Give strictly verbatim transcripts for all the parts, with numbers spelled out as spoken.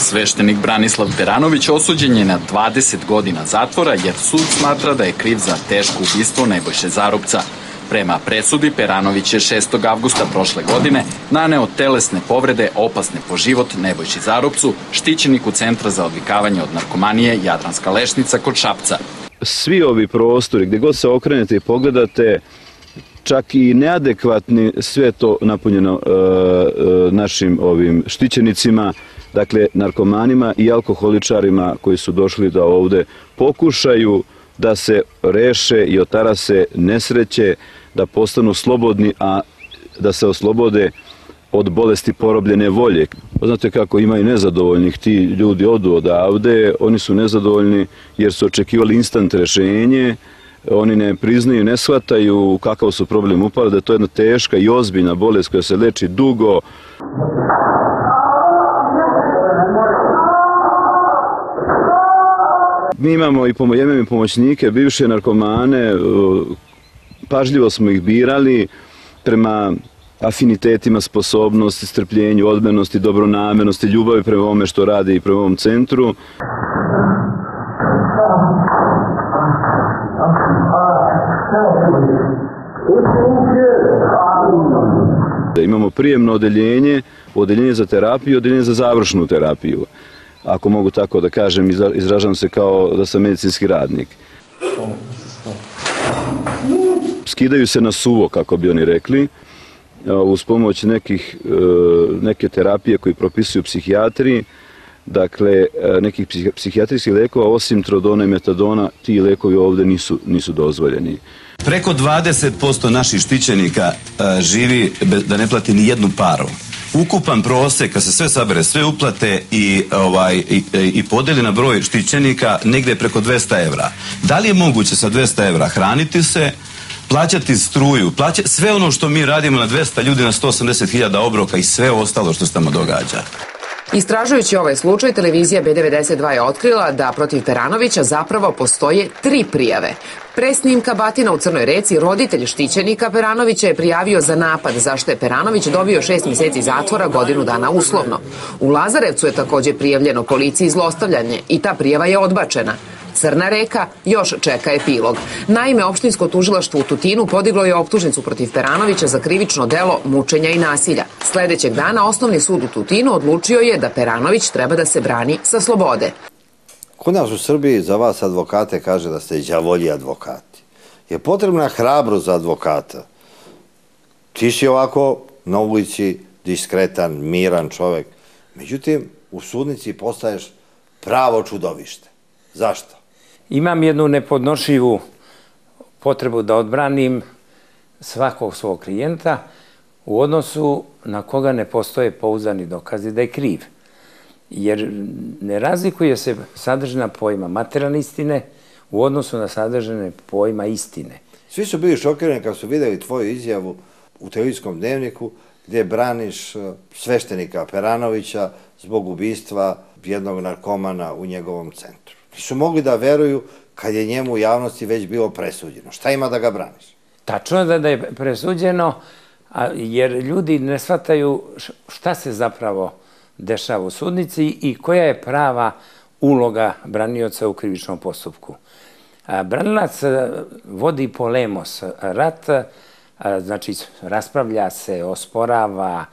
Sveštenik Branislav Peranović osuđen je na dvadeset godina zatvora jer sud smatra da je kriv za teško ubistvo Nebojše Zarupca. Prema presudi, Peranović je šestog avgusta prošle godine naneo telesne povrede opasne po život Nebojši Zarupcu, štićeniku Centra za odvikavanje od narkomanije Jadranska Lešnica kod Šapca. Svi ovi prostori, gdje god se okrenete i pogledate, čak i neadekvatni, sve to napunjeno e, e, našim ovim štićenicima, dakle narkomanima i alkoholičarima koji su došli da ovde pokušaju da se reše i otarase nesreće, da postanu slobodni, a da se oslobode od bolesti porobljene volje. Znate kako ima i nezadovoljnih, ti ljudi odu odavde, oni su nezadovoljni jer su očekivali instant rešenje, oni ne priznaju, ne shvataju kakav su problem upali, da je to jedna teška i ozbiljna bolest koja se leči dugo. Mi imamo i pomoćnike, bivše narkomane, pažljivo smo ih birali prema afinitetima, sposobnosti, strpljenju, odmenosti, dobronamernosti, ljubavi prema ovome što radi i prema ovom centru. Imamo prijemno odeljenje, odeljenje za terapiju i odeljenje za završnu terapiju. Ako mogu tako da kažem, izražavam se kao da sam medicinski radnik. Skidaju se na suvo, kako bi oni rekli, uz pomoć nekih, neke terapije koje propisuju psihijatri, dakle, nekih psihijatrijskih lekova, osim trodona i metadona, ti lekovi ovde nisu, nisu dozvoljeni. Preko dvadeset posto naših štićenika živi da ne plati ni jednu paru. Ukupan prosek, kad se sve sabere, sve uplate i, ovaj, i, i podeli na broj štićenika, negde je preko dvesta evra. Da li je moguće sa dvesta evra hraniti se, plaćati struju, plaća, sve ono što mi radimo na dvesta ljudi, na sto osamdeset hiljada obroka i sve ostalo što se tamo događa? Istražujući ovaj slučaj, televizija B devedeset dva je otkrila da protiv Peranovića zapravo postoje tri prijave. Pre snimka batina u Crnoj Reci, roditelj štićenika Peranovića je prijavio za napad, zašto je Peranović dobio šest mjeseci zatvora, godinu dana uslovno. U Lazarevcu je također prijavljeno policiji zlostavljanje i ta prijava je odbačena. Crna Reka još čeka epilog. Naime, opštinsko tužilaštvo u Tutinu podiglo je optužnicu protiv Peranovića za krivično delo mučenja i nasilja. Sledećeg dana Osnovni sud u Tutinu odlučio je da Peranović treba da se brani sa slobode. Kod nas u Srbiji za vas advokate kaže da ste đavolji advokati. Je potrebna hrabrost za advokata. Ti si ovako na ulici diskretan, miran čovek. Međutim, u sudnici postaješ pravo čudovište. Zašto? Imam jednu nepodnošljivu potrebu da odbranim svakog svog klijenta u odnosu na koga ne postoje pouzdani dokazi da je kriv. Jer ne razlikuje se sadržina pojma materijalne istine u odnosu na sadržine pojma istine. Svi su bili šokirani kad su videli tvoju izjavu u televizijskom dnevniku gdje braniš sveštenika Peranovića zbog ubistva jednog narkomana u njegovom centru. Nisu mogli da veruju kad je njemu u javnosti već bilo presuđeno. Šta ima da ga braniš? Tačno je da je presuđeno, jer ljudi ne shvataju šta se zapravo dešava u sudnici i koja je prava uloga branioca u krivičnom postupku. Branilac vodi polemos, rat, znači raspravlja se, osporava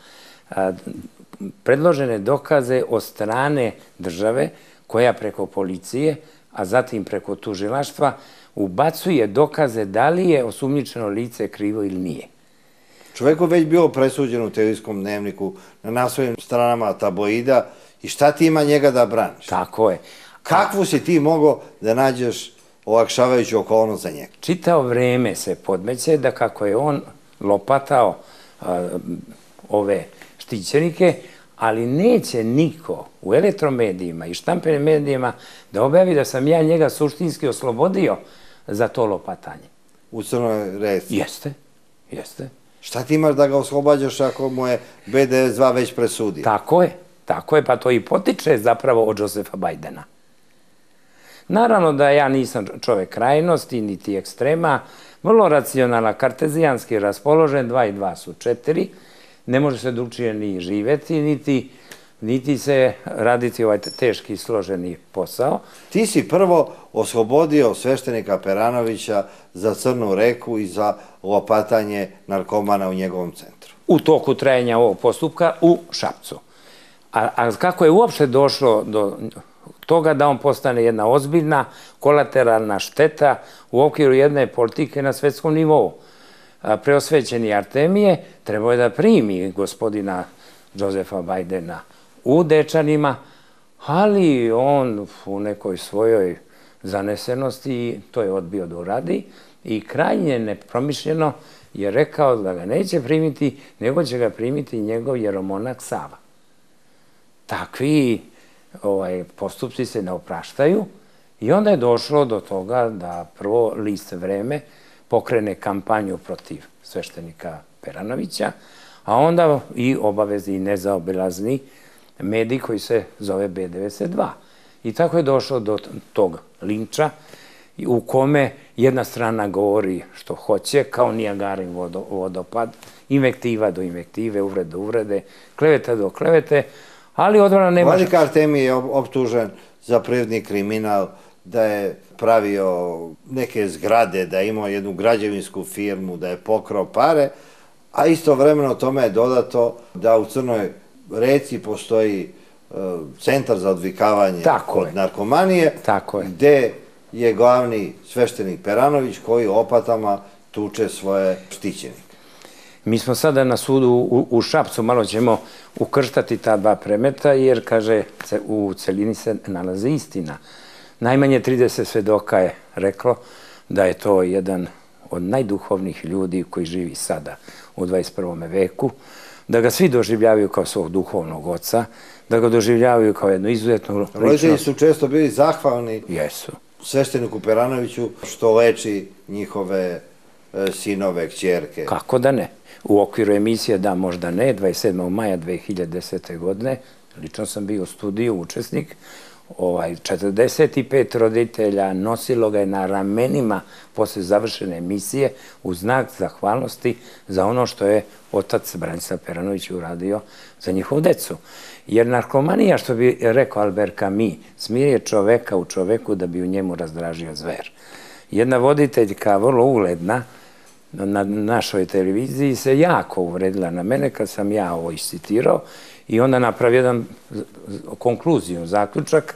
predložene dokaze od strane države koja preko policije, a zatim preko tužilaštva, ubacuje dokaze da li je osumnjičeno lice krivo ili nije. Čoveku već bilo presuđeno u televizijskom dnevniku, na naslovnim stranama tabloida, i šta ti ima njega da braniš? Tako je. Kakvu si ti mogao da nađeš olakšavajuću okolnost za njega? Čitao vreme se podmeće da kako je on lopatao ove štićenike, ali neće niko u elektromedijima i štampenim medijima da objavi da sam ja njega suštinski oslobodio za to lopatanje. U Crnoj Reci? Jeste, jeste. Šta ti imaš da ga oslobađaš ako mu je B devedeset dva već presudio? Tako je, tako je, pa to i potiče zapravo od Josefa Bajdena. Naravno da ja nisam čovek krajnosti, niti ekstrema, vrlo racionalna, kartezijanski raspoložen, dva i dva su četiri, ne može se drugčije ni živeti, niti niti se raditi ovaj teški složeni posao. Ti si prvo oslobodio sveštenika Peranovića za Crnu reku i za lopatanje narkomana u njegovom centru. U toku trajanja ovog postupka u Šapcu. A, a kako je uopšte došlo do toga da on postane jedna ozbiljna kolateralna šteta u okviru jedne politike na svetskom nivou? Preosvećeni Artemije trebao je da primi gospodina Josefa Bajdena u Dečanima, ali on u nekoj svojoj zanesenosti to je odbio da uradi i krajnje nepromišljeno je rekao da ga neće primiti, nego će ga primiti njegov jeromonak Sava. Takvi postupci se ne opraštaju i onda je došlo do toga da prvo list Vreme pokrene kampanju protiv sveštenika Peranovića, a onda i obavezni nezaobilazni medij koji se zove B devedeset dva. I tako je došlo do tog linča u kome jedna strana govori što hoće, kao Nijagarin vodopad, invektiva do invektive, uvrede do uvrede, kleveta do klevete, ali odbrana nema... Vladika Artemije je optužen za privredni kriminal, da je pravio neke zgrade, da je imao jednu građevinsku firmu, da je pokrao pare, a istovremeno tome je dodato da u Crnoj reci postoji centar za odvikavanje od narkomanije, gde je glavni sveštenik Peranović koji opatama tuče svoje štićenike. Mi smo sada na sudu u Šapcu, malo ćemo ukrštati ta dva predmeta, jer, kaže, u celini se nalazi istina. Najmanje trideset svedoka je reklo da je to jedan od najduhovnijih ljudi koji živi sada u dvadeset prvome veku, da ga svi doživljavaju kao svog duhovnog oca, da ga doživljavaju kao jednu izuzetnu ličnost. Roditelji su često bili zahvalni svešteniku Peranoviću što leči njihove sinove, kćerke. Kako da ne? U okviru emisije Da, možda ne, dvadeset sedmog maja dve hiljade desete. godine, lično sam bio u studiju, učesnik, četrdeset pet roditelja nosilo ga je na ramenima posle završene emisije u znak zahvalnosti za ono što je otac Branislav Peranović uradio za njihovu decu. Jer narkomanija, što bi rekao Albert Camus, smirje čoveka u čoveku da bi u njemu razdražio zver. Jedna voditeljka, vrlo ugledna, na našoj televiziji se jako uvredila na mene kad sam ja ovo iscitirao i onda napravi jedan konkluziju, zaključak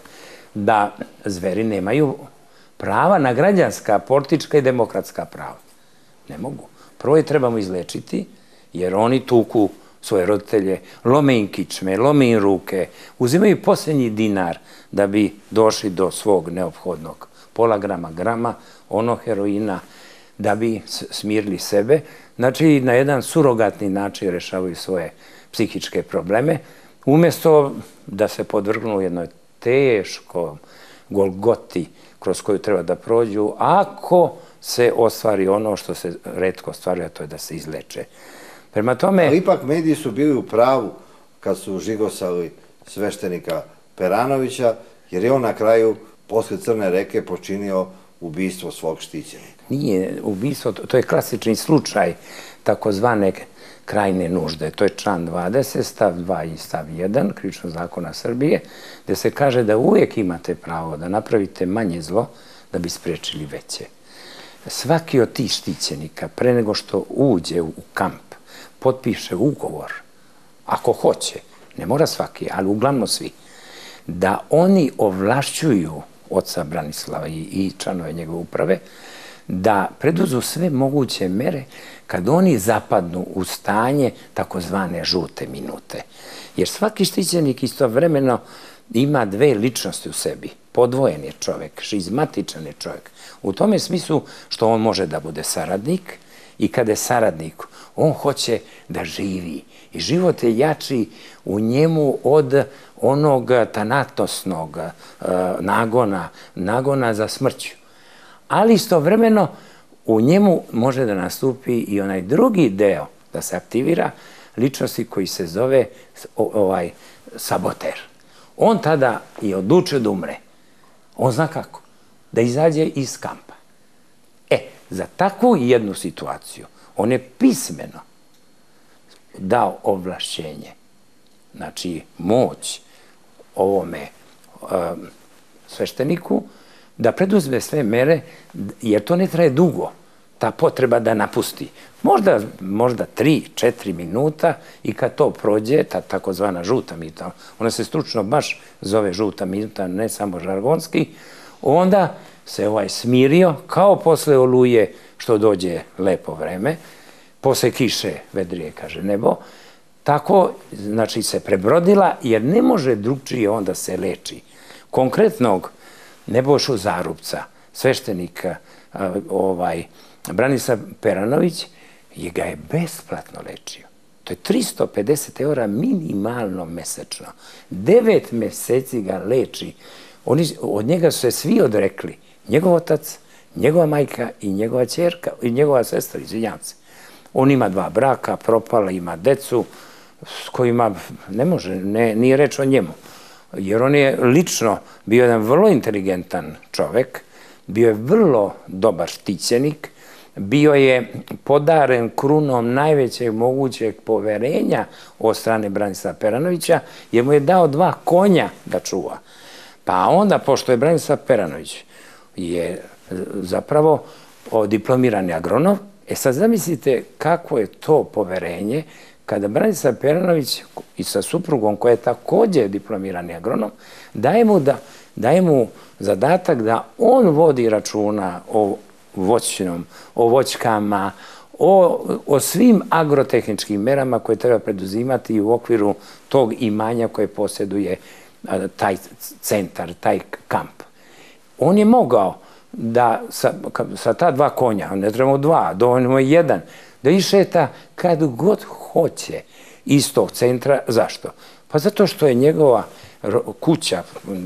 da zveri nemaju prava na građanska, politička i demokratska prava. Ne mogu. Prvo je trebamo izlečiti, jer oni tuku svoje roditelje, lome im kičme, lome im ruke, uzimaju posljednji dinar da bi došli do svog neophodnog pola grama, grama, ono heroina, da bi smirili sebe. Znači, na jedan surogatni način rešavaju svoje psihičke probleme, umjesto da se podvrgnu jednoj teškom golgoti kroz koju treba da prođu, ako se ostvari ono što se retko ostvaruje, a to je da se izleče. Prema tome... Ali ipak mediji su bili u pravu kad su žigosali sveštenika Peranovića, jer je on na kraju, posle Crne reke, počinio ubistvo svog štićenika. Nije ubistvo, to je klasični slučaj takozvane krajne nužde. To je član dvadeset, stav dva i stav jedan Krivičnog zakona Srbije, gde se kaže da uvijek imate pravo da napravite manje zlo da bi sprečili veće. Svaki od tih štićenika, pre nego što uđe u kamp, potpiše ugovor, ako hoće, ne mora svaki, ali uglavnom svi, da oni ovlašćuju oca Branislava i članove njegove uprave, da preduzu sve moguće mere kad oni zapadnu u stanje takozvane žute minute. Jer svaki štićenik istovremeno ima dve ličnosti u sebi. Podvojen je čovek, šizmatičan je čovek. U tome smislu što on može da bude saradnik i kada je saradnik, on hoće da živi. I život je jači u njemu od onog tanatosnog nagona, nagona za smrću. Ali istovremeno u njemu može da nastupi i onaj drugi deo, da se aktivira, ličnosti koji se zove saboter. On tada je odlučio da umre. On zna kako? Da izađe iz kampa. E, za takvu jednu situaciju on je pismeno dao ovlašćenje znači moć ovome svešteniku da preduzme sve mere, jer to ne traje dugo, ta potreba da napusti. Možda, možda tri, četiri minuta i kad to prođe, ta takozvana žuta mita, ona se stručno baš zove žuta mita, ne samo žargonski, onda se ovaj smirio, kao posle oluje što dođe lepo vreme, posle kiše vedrije, kaže nebo, tako, znači, se prebrodila, jer ne može drugčije onda se leči. Konkretnog Nebojšu Zarubca, sveštenika, ovaj, Branislav Peranović, je ga je besplatno lečio. To je tristo pedeset eura minimalno mesečno. Devet meseci ga leči. Oni, od njega su se svi odrekli. Njegov otac, njegova majka i njegova ćerka, i njegova sestra, izvinjam se. On ima dva braka, propala, ima decu, s kojima ne može, ne, nije reč o njemu. Jer on je lično bio jedan vrlo inteligentan čovek, bio je vrlo dobar štićenik, bio je podaren krunom najvećeg mogućeg poverenja od strane Branislava Peranovića, jer mu je dao dva konja da čuva. Pa onda, pošto je Branislav Peranović je zapravo diplomirani agronom, e sad zamislite kako je to poverenje kada Branislav Peranović i sa suprugom, koja je takođe diplomirani agronom, daje mu, da, daje mu zadatak da on vodi računa o voćnom, o voćkama, o, o svim agrotehničkim merama koje treba preduzimati u okviru tog imanja koje posjeduje taj centar, taj kamp. On je mogao da sa, sa ta dva konja, ne trebamo dva, dovoljno je jedan, da išeta kad god hoće iz tog centra. Zašto? Pa zato što je njegova kuća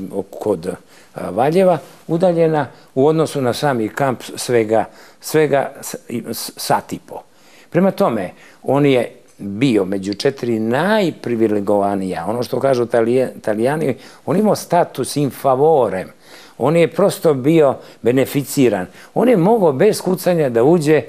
kod Valjeva udaljena u odnosu na sami kamp svega, svega sat i po. Prema tome, on je bio među četiri najprivilegovanija, ono što kažu Italijani, on imao status in favorem, on je prosto bio beneficiran, on je mogao bez kucanja da uđe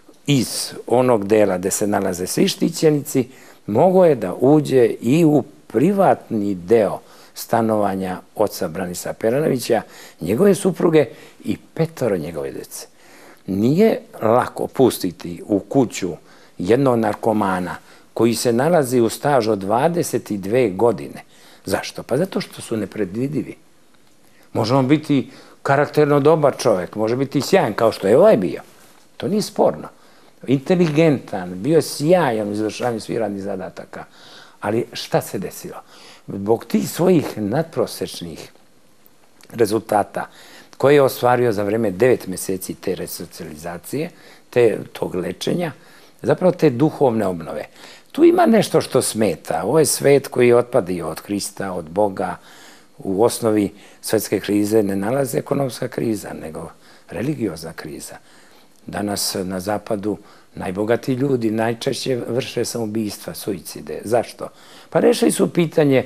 iz onog dela gde se nalaze svi štićenici, mogao je da uđe i u privatni deo stanovanja oca Branislava Peranovića, njegove supruge i petoro njegove dece. Nije lako pustiti u kuću jednog narkomana koji se nalazi u stažu od dvadeset dve godine. Zašto? Pa zato što su nepredvidivi. Može on biti karakterno dobar čovek, može biti sjajan kao što je ovaj bio. To nije sporno. Inteligentan, bio je sjajan u izvršavanju svih radnih zadataka. Ali šta se desilo? Zbog tih svojih nadprosečnih rezultata koje je ostvario za vreme devet meseci te resocijalizacije, te, tog lečenja, zapravo te duhovne obnove. Tu ima nešto što smeta. Ovo je svet koji je otpadio od Hrista, od Boga. U osnovi svetske krize ne nalazi ekonomska kriza, nego religiozna kriza. Danas na zapadu najbogatiji ljudi najčešće vrše samoubistva, suicide. Zašto? Pa rešili su pitanje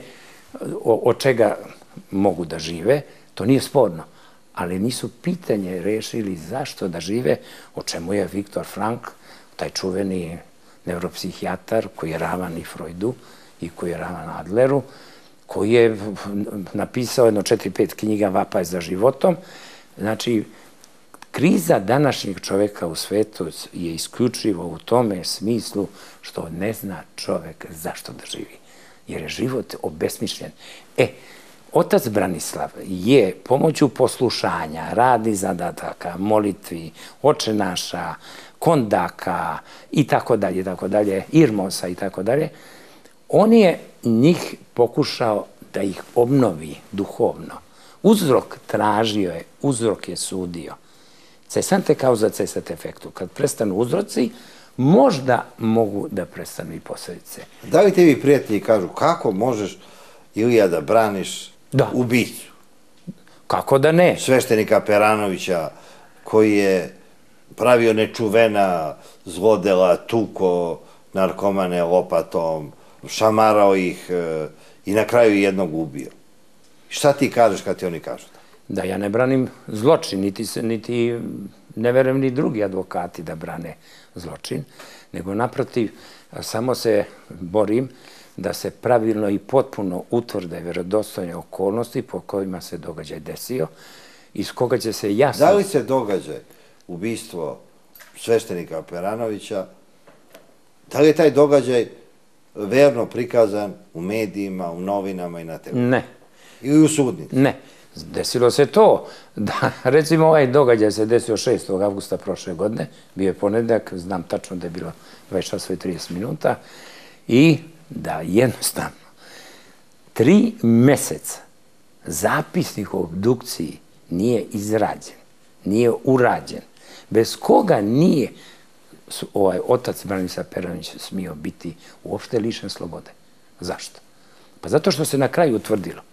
od čega mogu da žive, to nije sporno, ali nisu pitanje rešili zašto da žive, o čemu je Viktor Frank, taj čuveni neuropsihijatar koji je ravan i Freudu i koji je ravan Adleru, koji je napisao jedno četiri, pet knjiga Vapaj za životom. Znači, kriza današnjeg čoveka u svetu je isključivo u tome smislu što ne zna čovek zašto da živi, jer je život obesmišljen. E, otac Branislav je pomoću poslušanja, radnih zadataka, molitvi, oče naša, kondaka i tako dalje, i tako dalje, Irmosa i tako dalje, on je njih pokušao da ih obnovi duhovno. Uzrok tražio je, uzrok je sudio. Cesante causa cesat efektu. Kad prestanu uzroci, možda mogu da prestanu i posledice. Da li tebi prijatelji kažu kako možeš, Ilija, da braniš ubicu? Kako da ne? Sveštenika Peranovića, koji je pravio nečuvena zlodela, tuko narkomane lopatom, šamarao ih i na kraju jednog ubio. Šta ti kažeš kad ti oni kažu? Da ja ne branim zločin, niti, niti ne verujem ni drugi advokati da brane zločin, nego naprotiv, samo se borim da se pravilno i potpuno utvrde vjerodostojne okolnosti po kojima se događaj desio, iz koga će se jasno... Da li se događaj ubistvo sveštenika Peranovića, da li je taj događaj verno prikazan u medijima, u novinama i na televiziji? Ne. Ili u sudnici? Ne. Desilo se to da, recimo, ovaj događaj se desio šestog avgusta prošle godine, bio je ponedeljak, znam tačno da je bilo dvadeset časova i trideset minuta, i da jednostavno tri meseca zapisnik o obdukciji nije izrađen, nije urađen, bez koga nije ovaj otac Branislav Peranović smio biti uopšte lišen slobode. Zašto? Pa zato što se na kraju utvrdilo,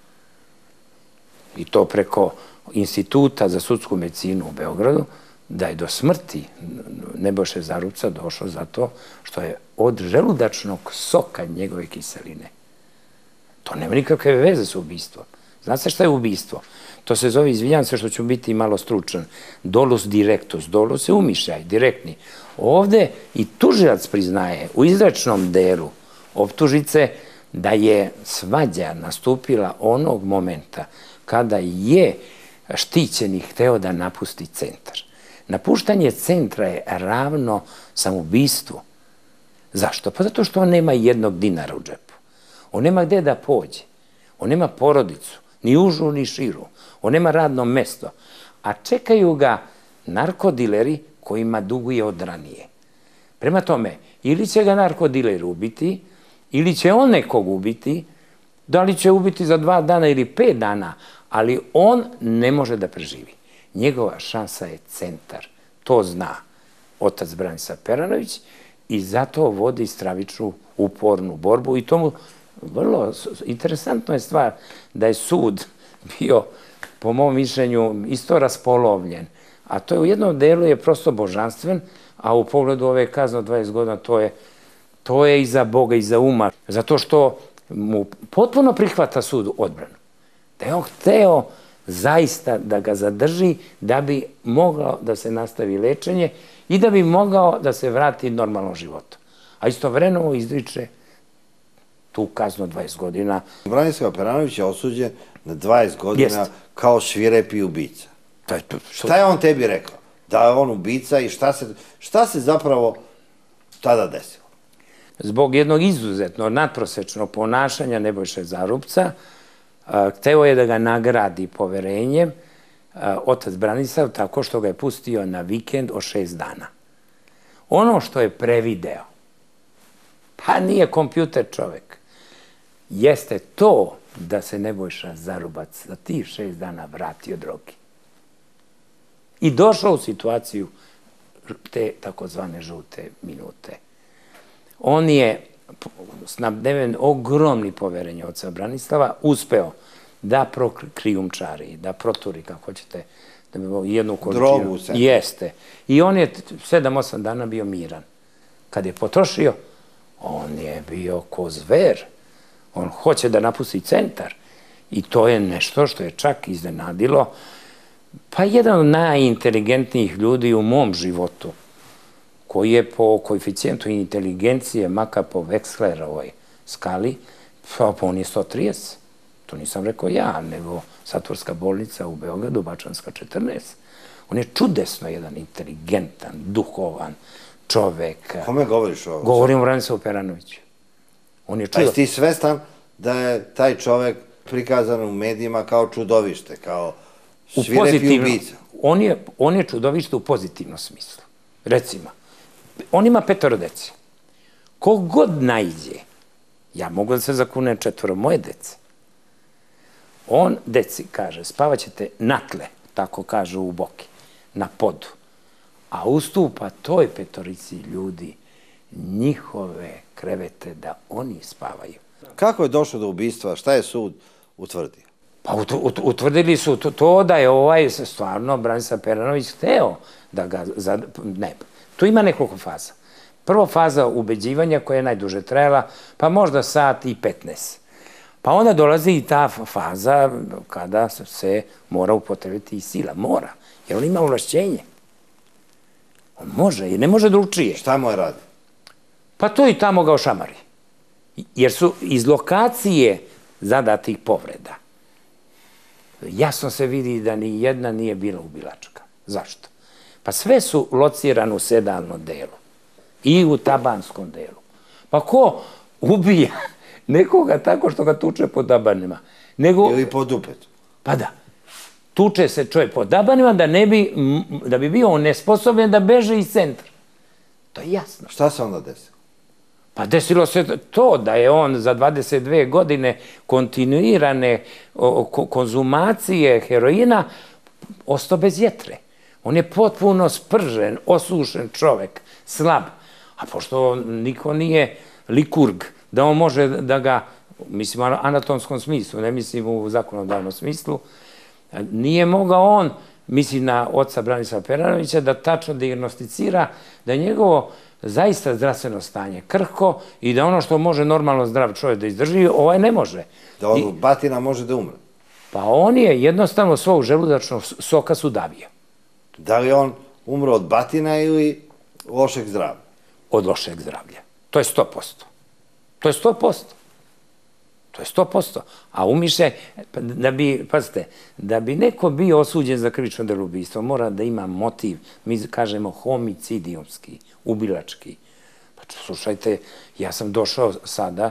i to preko Instituta za sudsku medicinu u Beogradu, da je do smrti Nebojše Zarupca došlo zato što je od želudačnog soka njegove kiseline. To nema nikakve veze s ubistvom. Znate šta je ubistvo? To se zove, izvinjam se što ću biti malo stručan, dolus directus, dolus je umišljaj, direktni. Ovde i tužilac priznaje u izrečnom delu optužnice da je svađa nastupila onog momenta kada je štićenik hteo da napusti centar. Napuštanje centra je ravno samoubistvu. Zašto? Pa zato što on nema jednog dinara u džepu. On nema gde da pođe. On nema porodicu, ni užu, ni širu. On nema radno mesto. A čekaju ga narkodileri kojima duguje od ranije. Prema tome, ili će ga narkodiler ubiti, ili će on nekog ubiti, da li će ubiti za dva dana ili pet dana, ali on ne može da preživi. Njegova šansa je centar. To zna otac Branislav Peranović i zato vodi stravičnu, upornu borbu i tomu vrlo interesantno je stvar da je sud bio, po mom mišljenju, isto raspolovljen, a to je u jednom delu je prosto božanstven, a u pogledu ove kazne od dvadeset godina to je, to je i za Boga i za uma, zato što mu potpuno prihvata sud odbranu. Da je on hteo zaista da ga zadrži da bi mogao da se nastavi lečenje i da bi mogao da se vrati normalnom životu. A istovremeno izriče tu kaznu od dvadeset godina. Branislav Peranović je osuđen na dvadeset godina kao svirepi ubica. Šta je on tebi rekao? Da je on ubica i šta se zapravo tada desilo? Zbog jednog izuzetno nadprosečnog ponašanja Nebojše Zarupca, hteo je da ga nagradi poverenjem otac Branislav tako što ga je pustio na vikend od šest dana. Ono što je prevideo, pa nije kompjuter čovek, jeste to da se Nebojša Zarubac za tih šest dana vratio drogi. I došao u situaciju te takozvane žute minute. On je, snabdeven ogromni poverenje oca Branislava, uspeo da prokrijumčari, da proturi, kako hoćete, jednu količinu. Drogu se. Jeste. I on je sedam osam dana bio miran. Kad je potrošio, on je bio ko zver. On hoće da napusti centar. I to je nešto što je čak iznenadilo. Pa jedan od najinteligentnijih ljudi u mom životu, koji je po koeficijentu inteligencije, makar po Wechslerovoj skali, pa on je sto trideset. To nisam rekao ja, nego Satvorska bolnica u Beogradu, Bačanska četrnaest. On je čudesno jedan inteligentan, duhovan čovek. Kome govoriš o ovo? Govorim o Branislavu Peranoviću. On je čudo... Pa jesi ti svestan da je taj čovek prikazan u medijima kao čudovište, kao svirepi ubica? On je čudovište u pozitivnom smislu. Recimo, on ima petoro dece. Kogod najde, ja mogu da se zakunem četvoro moje dece, on deci kaže, spavaćete na tle, tako kažu u Boki, na podu, a ustupa toj petorici ljudi njihove krevete da oni spavaju. Kako je došlo do ubistva? Šta je sud utvrdio? Pa utvrdili su to da je ovaj stvarno Branislav Peranović hteo da ga... Ne, tu ima nekoliko faza. Prvo faza ubeđivanja koja je najduže trajala, pa možda sat i petnaest. Pa onda dolazi i ta faza kada se mora upotrebiti i sila. Mora, jer on ima ovlašćenje. On može i ne može drugčije. Šta mu je radi? Pa to i tamo ga ošamari. jer su iz lokacije zadatih povreda jasno se vidi da ni jedna nije bila ubilačka. Zašto? Pa sve su locirane u sedalnom delu i u tabanskom delu. Pa ko ubija nekoga tako što ga tuče po tabanima? Ili po dupetu. Pa da. Tuče se čovjek po tabanima da ne bi, da bi bio nesposoben da beže iz centra. To je jasno. Šta se onda desilo? Pa desilo se to da je on za dvadeset dve godine kontinuirane konzumacije heroina ostao bez jetre. On je potpuno spržen, osušen čovek, slab. A pošto niko nije likurg, da on može da ga, mislim u anatomskom smislu, ne mislim u zakonodavnom smislu, nije mogao on, mislim na oca Branislava Peranovića, da tačno dijagnosticira da je njegovo zaista zdravstveno stanje krhko i da ono što može normalno zdrav čovjek da izdrži, ovaj ne može. Da od batina može da umre? Pa on je jednostavno svog želudačnog soka sudavio. Da li on umro od batina ili lošeg zdravlja? Od lošeg zdravlja. To je sto posto. To je sto posto. To je sto posto. A umiše, da bi, pazite, da bi neko bio osuđen za krivično delo ubistva, mora da ima motiv, mi kažemo homicidijumski, ubilački. Pa slušajte, ja sam došao sada,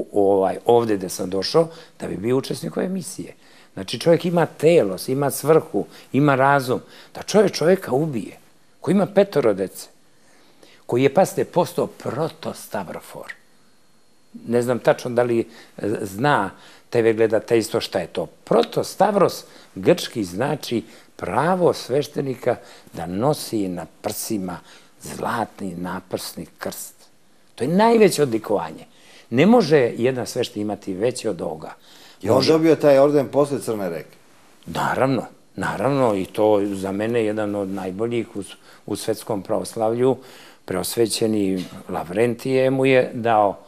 ovde gde sam došao, da bi bio učesnik ove misije. Znači čovjek ima telos, ima svrhu, ima razum, da čovjek čovjeka ubije, koji ima petoro dece, koji je, pazite, postao protostavrofor. Ne znam tačno da li zna te ve gledateljstvo šta je to. Protostavros grčki znači pravo sveštenika da nosi na prsima zlatni naprsni krst. To je najveće odlikovanje. Ne može jedan sveštenik imati veće od ovoga. Je on dobio taj orden posle Crne reke? Naravno, naravno, i to za mene jedan od najboljih u svetskom pravoslavlju. Preosvećeni Lavrentije mu je dao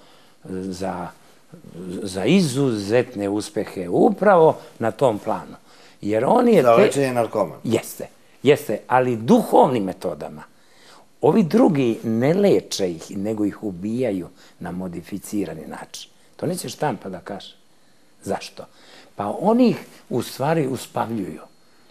za izuzetne uspehe upravo na tom planu. Za lečenje narkomana? Jeste, jeste, ali duhovnim metodama. Ovi drugi ne leče ih, nego ih ubijaju na modificirani način. To neće štampa da kaže. Zašto? Pa oni ih u stvari uspavljuju.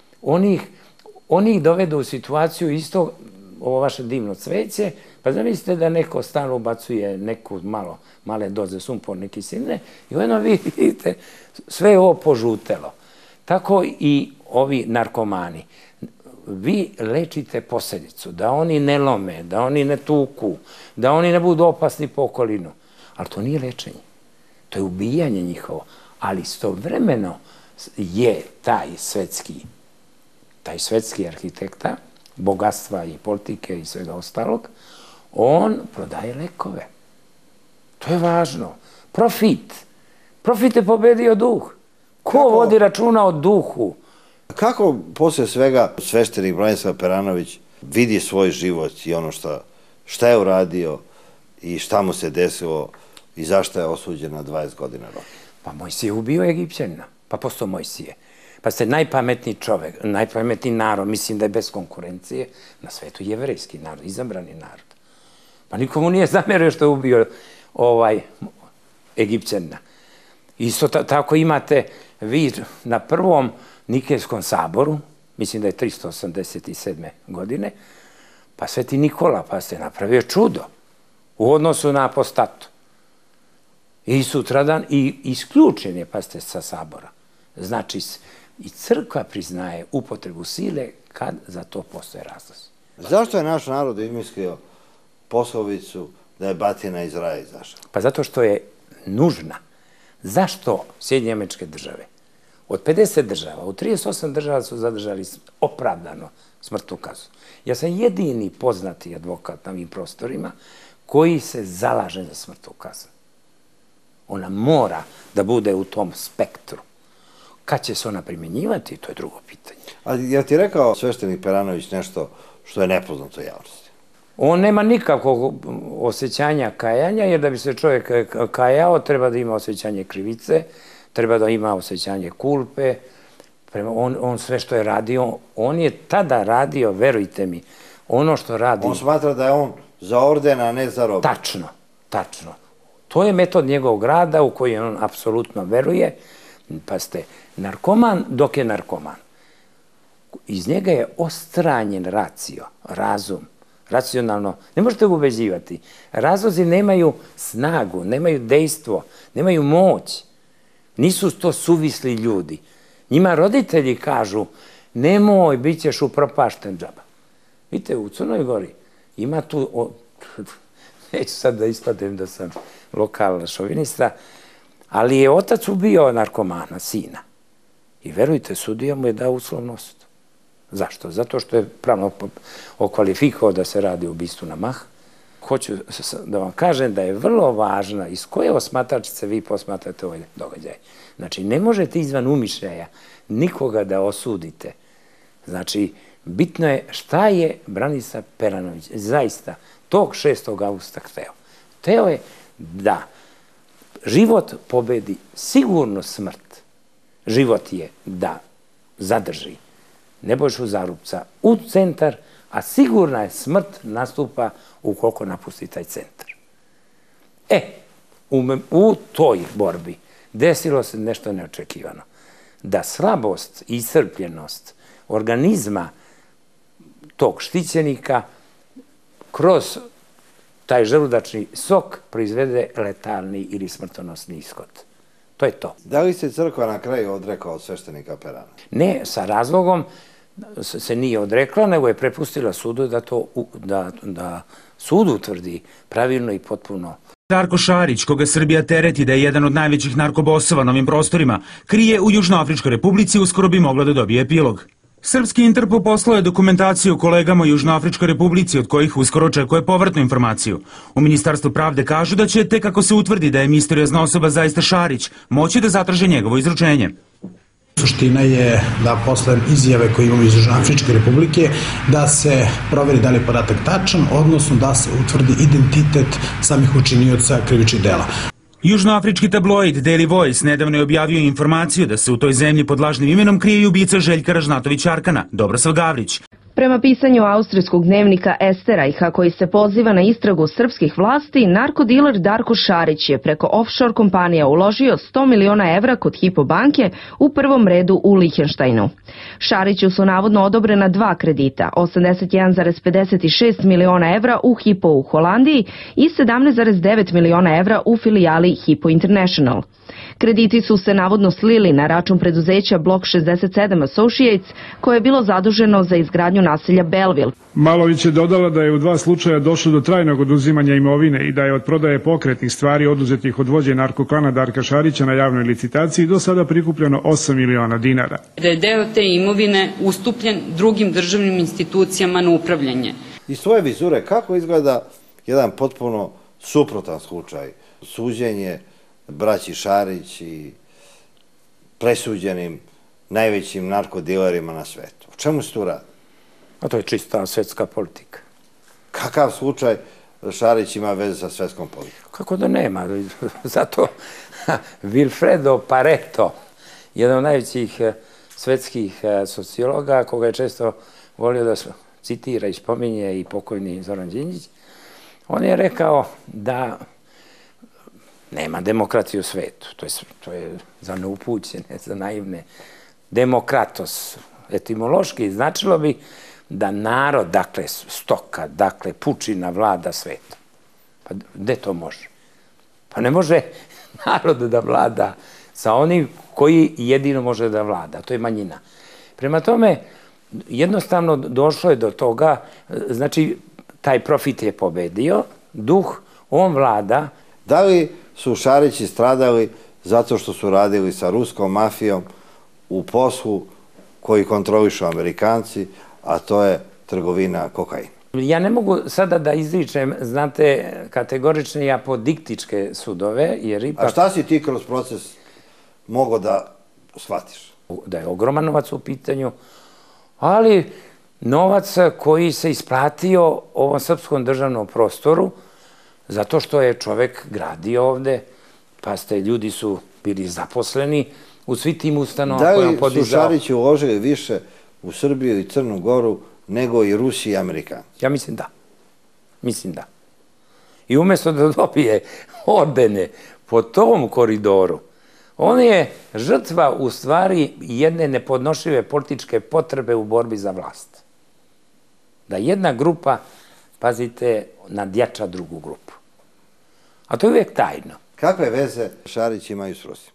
Oni ih dovedu u situaciju isto, ovo vaše divno cveće, pa zamislite da neko stalno ubacuje neku male doze sumporne kiseline i onda vi vidite sve je ovo požutelo. Tako i ovi narkomani. Vi lečite posljedicu, da oni ne lome, da oni ne tuku, da oni ne budu opasni po okolinu. Ali to nije lečenje. To je ubijanje njihovo. Ali istovremeno je taj svetski, taj svetski arhitekta, bogatstva i politike i svega ostalog, on prodaje lekove. To je važno. Profit. Profit je pobedio duh. Ko vodi računa o duhu? Kako posle svega sveštenik Branislav Peranović vidi svoj život i ono šta je uradio i šta mu se desilo i zašto je osuđen na dvadeset godina roka? Pa Mojsije je ubio Egipćanina. Pa postao Mojsije. Pa ste najpametniji čovek, najpametniji narod, mislim da je bez konkurencije, na svetu jevrejski narod, izabrani narod. Pa nikomu nije zamerio što je ubio Egipćanina. Isto tako imate vi na prvom Nikejskom saboru, mislim da je tristo osamdeset sedme godine, pa Sveti Nikola, pa ste napravio čudo u odnosu na apostatu. I sutradan, i isključen je, pa ste sa sabora. Znači, i crkva priznaje upotrebu sile kad za to postoje razlozi. Zašto je naš narod izmislio poslovicu da je batina iz raja izašla? Pa zato što je nužna. Zašto Sjedinjene Američke Države? Od pedeset država, u trideset osam država su zadržali opravdano smrtnu kaznu. Ja sam jedini poznati advokat na ovim prostorima koji se zalaže za smrtnu kaznu. Ona mora da bude u tom spektru. Kad će se ona primjenjivati, to je drugo pitanje. Ali je ti rekao sveštenik Peranović nešto što je nepoznato javnosti? On nema nikakvog osjećanja kajanja, jer da bi se čovjek kajao, treba da ima osjećanje krivice, treba da ima osjećanje kulpe. On sve što je radio, on je tada radio, verujte mi, ono što radi... On smatra da je on za orden, a ne za rob. Tačno, tačno. To je metod njegovog rada u koji on apsolutno veruje. Pa ste narkoman dok je narkoman. Iz njega je ostranjen racio, razum, racionalno. Ne možete ga ubeđivati. Razlozi nemaju snagu, nemaju dejstvo, nemaju moć. Nisu to suvisli ljudi. Njima roditelji kažu, nemoj, bit ćeš upropašten džaba. Vidite, u Crnoj Gori ima tu, neću sad da ispadem da sam lokalna šovinista, ali je otac ubio narkomana, sina. I verujte, sudija mu je dao uslovnu osudu. Zašto? Zato što je pravno okvalifikovao da se radi o ubistvu na mah. Hoću da vam kažem da je vrlo važna iz koje osmatračice vi posmatrate ovaj događaj. Znači, ne možete izvan umišljaja nikoga da osudite. Znači, bitno je šta je Branislav Peranović zaista tog šestog avgusta hteo. Hteo je da život pobedi sigurno smrt. Život je da zadrži Nebojšu Zarubca u centar, a sigurna je smrt nastupa ukoliko napusti taj centar. E, u, u toj borbi desilo se nešto neočekivano. Da slabost i iscrpljenost organizma tog štićenika kroz taj želudačni sok proizvede letalni ili smrtonosni ishod. To je to. Da li se crkva na kraju odrekla od sveštenika Peranovića? Ne, sa razlogom se nije odrekla, nego je prepustila sudu da to da, da sud utvrdi pravilno i potpuno. Darko Šarić, koga Srbija tereti da je jedan od najvećih narkobosova na ovim prostorima, krije u Južnoafričkoj Republici, uskoro bi mogla da dobije epilog. Srpski Interpol poslao je dokumentaciju kolegama u Južnoafričkoj Republici, od kojih uskoro očekuje povratnu informaciju. U Ministarstvu pravde kažu da će, tek ako se utvrdi da je misteriozna osoba zaista Šarić, moći da zatraže njegovo izručenje. Suština je da posle izjave koje imamo iz Južnoafričke Republike da se proveri da li je podatak tačan, odnosno da se utvrdi identitet samih učinioca krivičnih dela. Južnoafrički tabloid Daily Voice nedavno je objavio informaciju da se u toj zemlji pod lažnim imenom krije i ubica Željka Ražnatović-Arkana, Dobrosav Gavrić. Prema pisanju austrijskog dnevnika Esterajha, koji se poziva na istragu srpskih vlasti, narkodiler Darko Šarić je preko offshore kompanija uložio sto miliona evra kod Hypo banke, u prvom redu u Lihenštajnu. Šariću su navodno odobrena dva kredita, osamdeset jedan zarez pedeset šest miliona evra u Hypo u Holandiji i sedamnaest zarez devet miliona evra u filijali Hypo International. Krediti su se navodno slili na račun preduzeća Blok šezdeset sedam Associates, koje je bilo zaduženo za izgradnju naselja Belleville. Malović je dodala da je u dva slučaja došlo do trajnog oduzimanja imovine i da je od prodaje pokretnih stvari oduzetih od vođe narkoklana Darka Šarića na javnoj licitaciji do sada prikupljeno osam miliona dinara. Da je deo te imovine ustupljen drugim državnim institucijama na upravljanje. Iz svoje vizure kako izgleda jedan potpuno suprotan slučaj, suđenje braći Šarić i presuđenim najvećim narkodilerima na svetu. O čemu se tu radi? A to je čista svetska politika. Kakav slučaj Šarić ima veze sa svetskom politikom? Kako da nema? Zato Vilfredo Pareto, jedan od najvećih svetskih sociologa, koga je često volio da citira i spominje i pokojni Zoran Đinđić, on je rekao da nema demokratije u svetu. To je, to je za neupućene, za naivne. Demokratos, etimološki, značilo bi da narod, dakle stoka, dakle pučina vlada svetom. Pa gde to može? Pa ne može narod da vlada sa onim koji jedino može da vlada. To je manjina. Prema tome, jednostavno došlo je do toga, znači taj profit je pobedio, duh, on vlada. Da li su Šarići stradali zato što su radili sa ruskom mafijom u poslu koji kontrolišu Amerikanci, a to je trgovina kokainom? Ja ne mogu sada da izričem, znate, kategorične i apodiktičke sudove, jer ipak... A šta si ti kroz proces mogao da shvatiš? Da je ogroman novac u pitanju, ali novac koji se isplatio ovom srpskom državnom prostoru, zato što je čovek gradio ovde, pa ste, ljudi su bili zaposleni u svi tim ustanovama koje on podizao. Da li su Šarići uložili više u Srbiju i Crnu Goru nego i Rusi i Amerikanci? Ja mislim da. Mislim da. I umjesto da dobije ordene po tom koridoru, on je žrtva u stvari jedne nepodnošljive političke potrebe u borbi za vlast. Da jedna grupa, pazite, nadjača drugu grupu. A to je uvijek tajno. Kakve veze Šarić imaju s Rusima?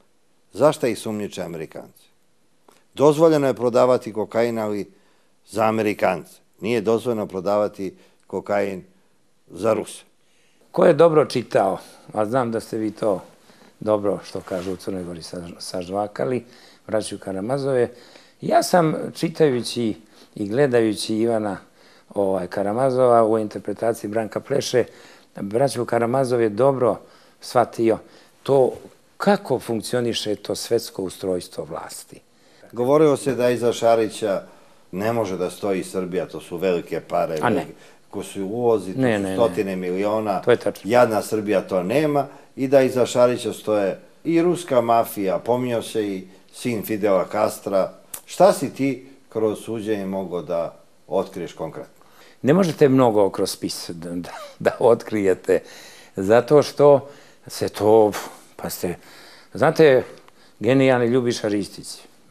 Zašto ih sumnjiče Amerikanci? Dozvoljeno je prodavati kokain, ali za Amerikance. Nije dozvoljeno prodavati kokain za Ruse. Ko je dobro čitao, a znam da ste vi to dobro, što kažu u Crnoj Gori, sažvakali, braću Karamazove, ja sam čitajući i gledajući Ivana Karamazova u interpretaciji Branka Pleše, braću Karamazov je dobro shvatio to kako funkcioniše to svetsko ustrojstvo vlasti. Govorilo se da iza Šarića ne može da stoji Srbija, to su velike pare, ko su uvozi, to su stotine miliona, jadna Srbija to nema, i da iza Šarića stoje i ruska mafija, pominjao se i sin Fidela Castra. Šta si ti kroz suđenje mogao da otkriješ konkretno? Ne možete mnogo kroz spis da otkrijete, zato što se to, pa ste, znate, genijalni Ljubiša Ristić,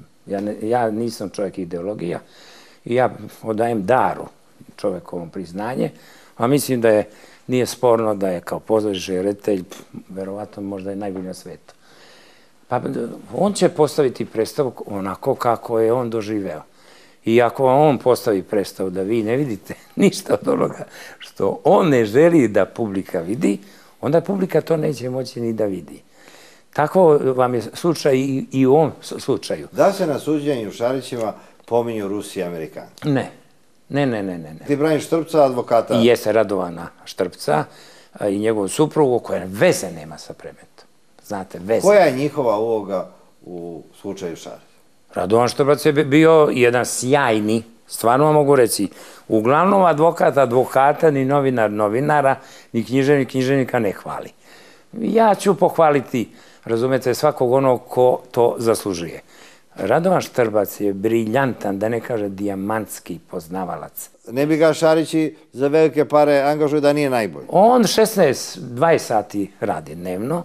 ja nisam čovjek ideologija i ja odajem daru čovjekovom priznanje, a mislim da je, nije sporno da je kao pozorišni reditelj, verovatno možda je najbolji na svetu. Pa on će postaviti predstavu onako kako je on doživeo. I ako on postavi predstavu da vi ne vidite ništa od onoga što on ne želi da publika vidi, onda publika to neće moći ni da vidi. Tako vam je slučaj i u ovom slučaju. Da se na suđenju Šarićima pominju Rusi i Amerikanci? Ne. Ne, ne, ne, ne. Ti braniš Štrpca, advokata? Jeste Radovana Štrpca i njegovu suprugu koja veze nema sa predmetom. Znate, veze. Koja je njihova uloga u slučaju Šarića? Radovan Štrbac je bio jedan sjajni, stvarno vam mogu reći, uglavnom advokat advokata, ni novinar novinara, ni književnik književnika ne hvali. Ja ću pohvaliti, razumete, svakog onog ko to zaslužuje. Radovan Štrbac je briljantan, da ne kaže dijamantski poznavalac. Ne bi ga Šarići za velike pare angažuje da nije najbolji? On šesnaest dvadeset sati radi dnevno.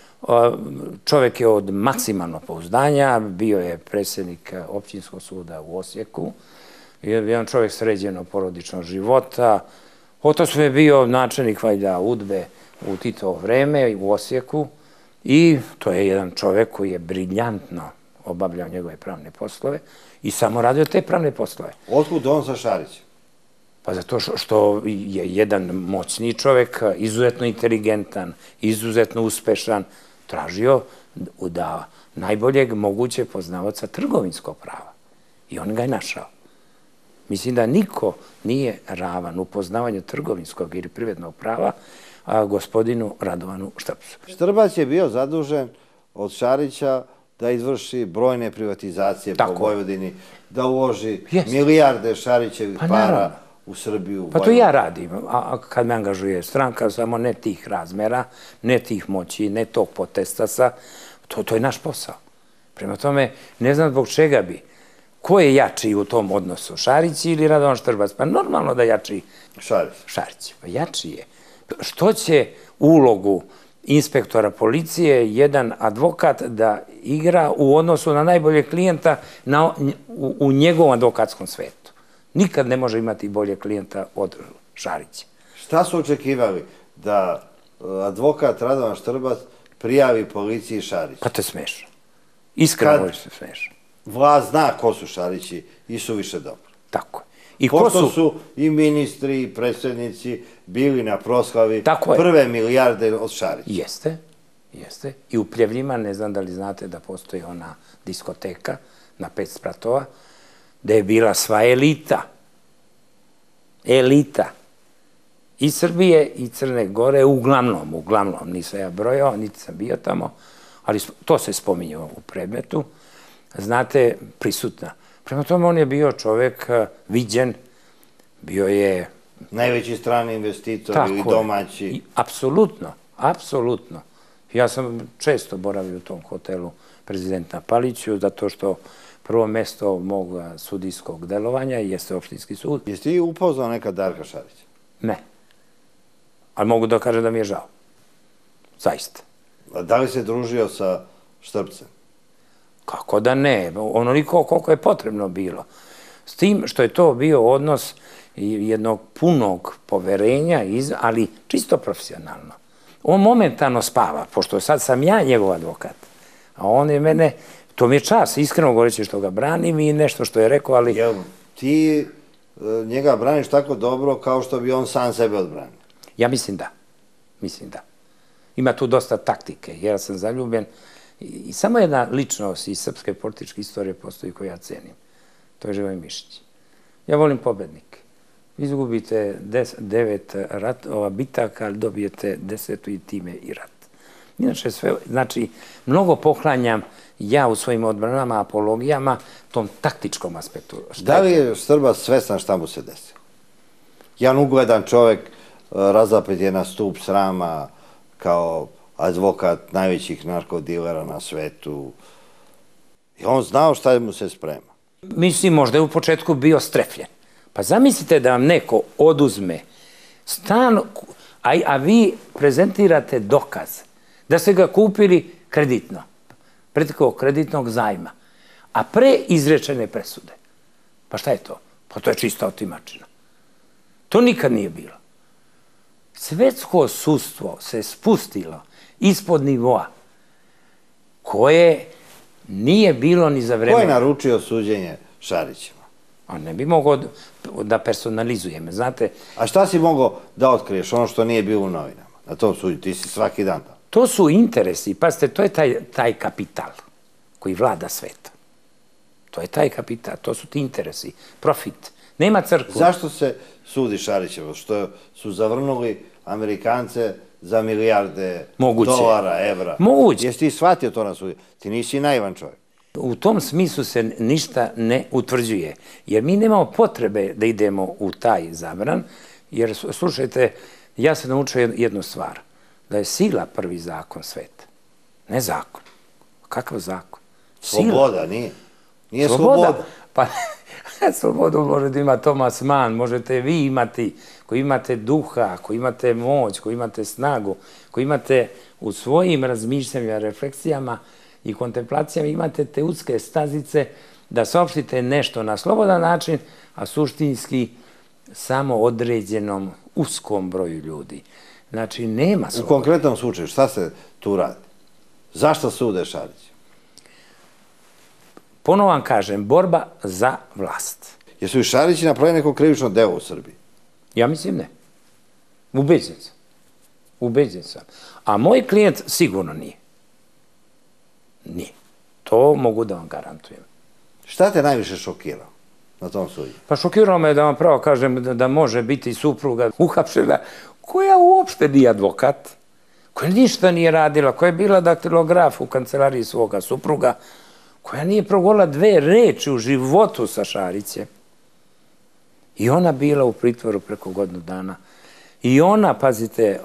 Čovjek je od maksimalnog pouzdanja, bio je predsjednik općinskog suda u Osijeku, jedan čovjek sređenog porodičnog života. Otac mu je bio načelnik valjda udbe u Titovo vreme u Osijeku i to je jedan čovjek koji je briljantno obavljao njegove pravne poslove i samo radio te pravne poslove. Otkud on sa Šarićem? Pa zato što je jedan moćni čovjek, izuzetno inteligentan, izuzetno uspešan, tražio da najboljeg moguće poznavaca trgovinskog prava. I on ga je našao. Mislim da niko nije ravan u poznavanju trgovinskog ili privrednog prava gospodinu Radovanu Štrpcu. Štrbac je bio zadužen od Šarića da izvrši brojne privatizacije po Vojvodini, da uloži milijarde Šarićevih para u Srbiju. Pa to ja radim, a kad me angažuje stranka, samo ne tih razmera, ne tih moći, ne tog potestasa, to je naš posao. Prema tome, ne znam zbog čega bi. Ko je jači u tom odnosu, Šarić ili Radovan Štrbac? Pa normalno da jači Šarić. Pa jači je. Što će ulogu inspektora policije jedan advokat da igra u odnosu na najboljeg klijenta u njegovom advokatskom svetu? Nikad ne može imati bolje klijenta od Šarića. Šta su očekivali? Da advokat Radovan Štrbac prijavi policiji Šarića? Pa to je smešno. Iskreno je smešno. Vlast zna ko su Šarići i su više dobro. Tako je. Pošto su i ministri i predsjednici bili na proslavi prve milijarde od Šarića. Jeste, jeste. I u Pljevljima, ne znam da li znate da postoji ona diskoteka na pet spratova, da je bila sva elita. Elita. I Srbije i Crne Gore, uglavnom, uglavnom, nisam ja brojao, niti sam bio tamo, ali to se spominje u predmetu, znate, prisutna. Prema tome on je bio čovjek viđen, bio je... Najveći strani investitor ili domaći. Apsolutno, apsolutno. Ja sam često boravio u tom hotelu Prezident na Paliću, zato što prvo mesto mog sudijskog delovanja jeste opštinski sud. Jesi ti upoznao nekad Darka Šarića? Ne. Ali mogu da kažem da mi je žao. Zaista. A da li se družio sa Štrbcem? Kako da ne? Onoliko koliko je potrebno bilo. S tim što je to bio odnos jednog punog poverenja, ali čisto profesionalno. On momentalno spava, pošto sad sam ja njegov advokat. A on je mene, to mi je čast, iskreno govoreći što ga branim i nešto što je rekao, ali... Jel ti njega braniš tako dobro kao što bi on sam sebe odbranio? Ja mislim da. Mislim da. Ima tu dosta taktike, jer sam zaljubljen. I samo jedna ličnost iz srpske političke istorije postoji koju ja cenim. To je Živojin Mišić. Ja volim pobednike. Izgubite devet bitaka, ali dobijete desetu i time i rat. Inače sve, znači, mnogo poklanjam ja u svojim odbranama, apologijama, tom taktičkom aspektu. Da li je Štrbac svestan šta mu se desilo? Jedan ugledan čovek razapet je na stup srama kao advokat najvećih narkodilera na svetu. I on znao šta mu se sprema. Mislim, možda je u početku bio strefljen. Pa zamislite da vam neko oduzme stan, a vi prezentirate dokaz da ste ga kupili kreditno, preko kreditnog zajma, a pre izrečene presude. Pa šta je to? Pa to je čista otimačina. To nikad nije bilo. Svetsko sudstvo se spustilo ispod nivoa koje nije bilo ni za vreme... Ko je naručio suđenje Šarićima? A ne bi mogao da personalizujem, znate... A šta si mogao da otkriješ, ono što nije bilo u novinama? Na tom suđu, ti si svaki dan tamo. To su interesi, pazite, to je taj kapital koji vlada sveta. To je taj kapital, to su ti interesi, profit. Nema crkvu. Zašto se sudi Šarićevo? Što su zavrnuli Amerikance za milijarde dolara, evra? Moguće. Jesi ti shvatio to na sudu? Ti nisi naivan čovjek. U tom smislu se ništa ne utvrđuje, jer mi nemamo potrebe da idemo u taj zabran, jer, slušajte, ja sam naučio jednu stvar, da je sila prvi zakon sveta, ne zakon. Kakav zakon? Sloboda, nije. Nije sloboda. Pa, slobodu može da ima Thomas Mann, možete vi imati, koji imate duha, koji imate moć, koji imate snagu, koji imate u svojim razmišljanjima, refleksijama i kontemplacijama, imate te udske stazice da saopštite nešto na slobodan način, a suštinski samo određenom uskom broju ljudi. Znači, nema slobode. U konkretnom slučaju, šta se tu radi? Zašto sude Šarić? Ponovo vam kažem, borba za vlast. Jesu i Šarići napravili neko krivično delo u Srbiji? Ja mislim ne. Ubeđen sam. Ubeđen sam. A moj klijent sigurno nije. Nije. To mogu da vam garantujem. Šta te najviše šokirao na tom suđenju? Pa šokirao me da vam pravo kažem da može biti supruga uhapšena koja uopšte nije advokat, koja ništa nije radila, koja je bila daktilograf u kancelariji svoga supruga, koja nije progovorila dve reči u životu sa Šarićem. I ona bila u pritvoru preko godinu dana. I ona, pazite,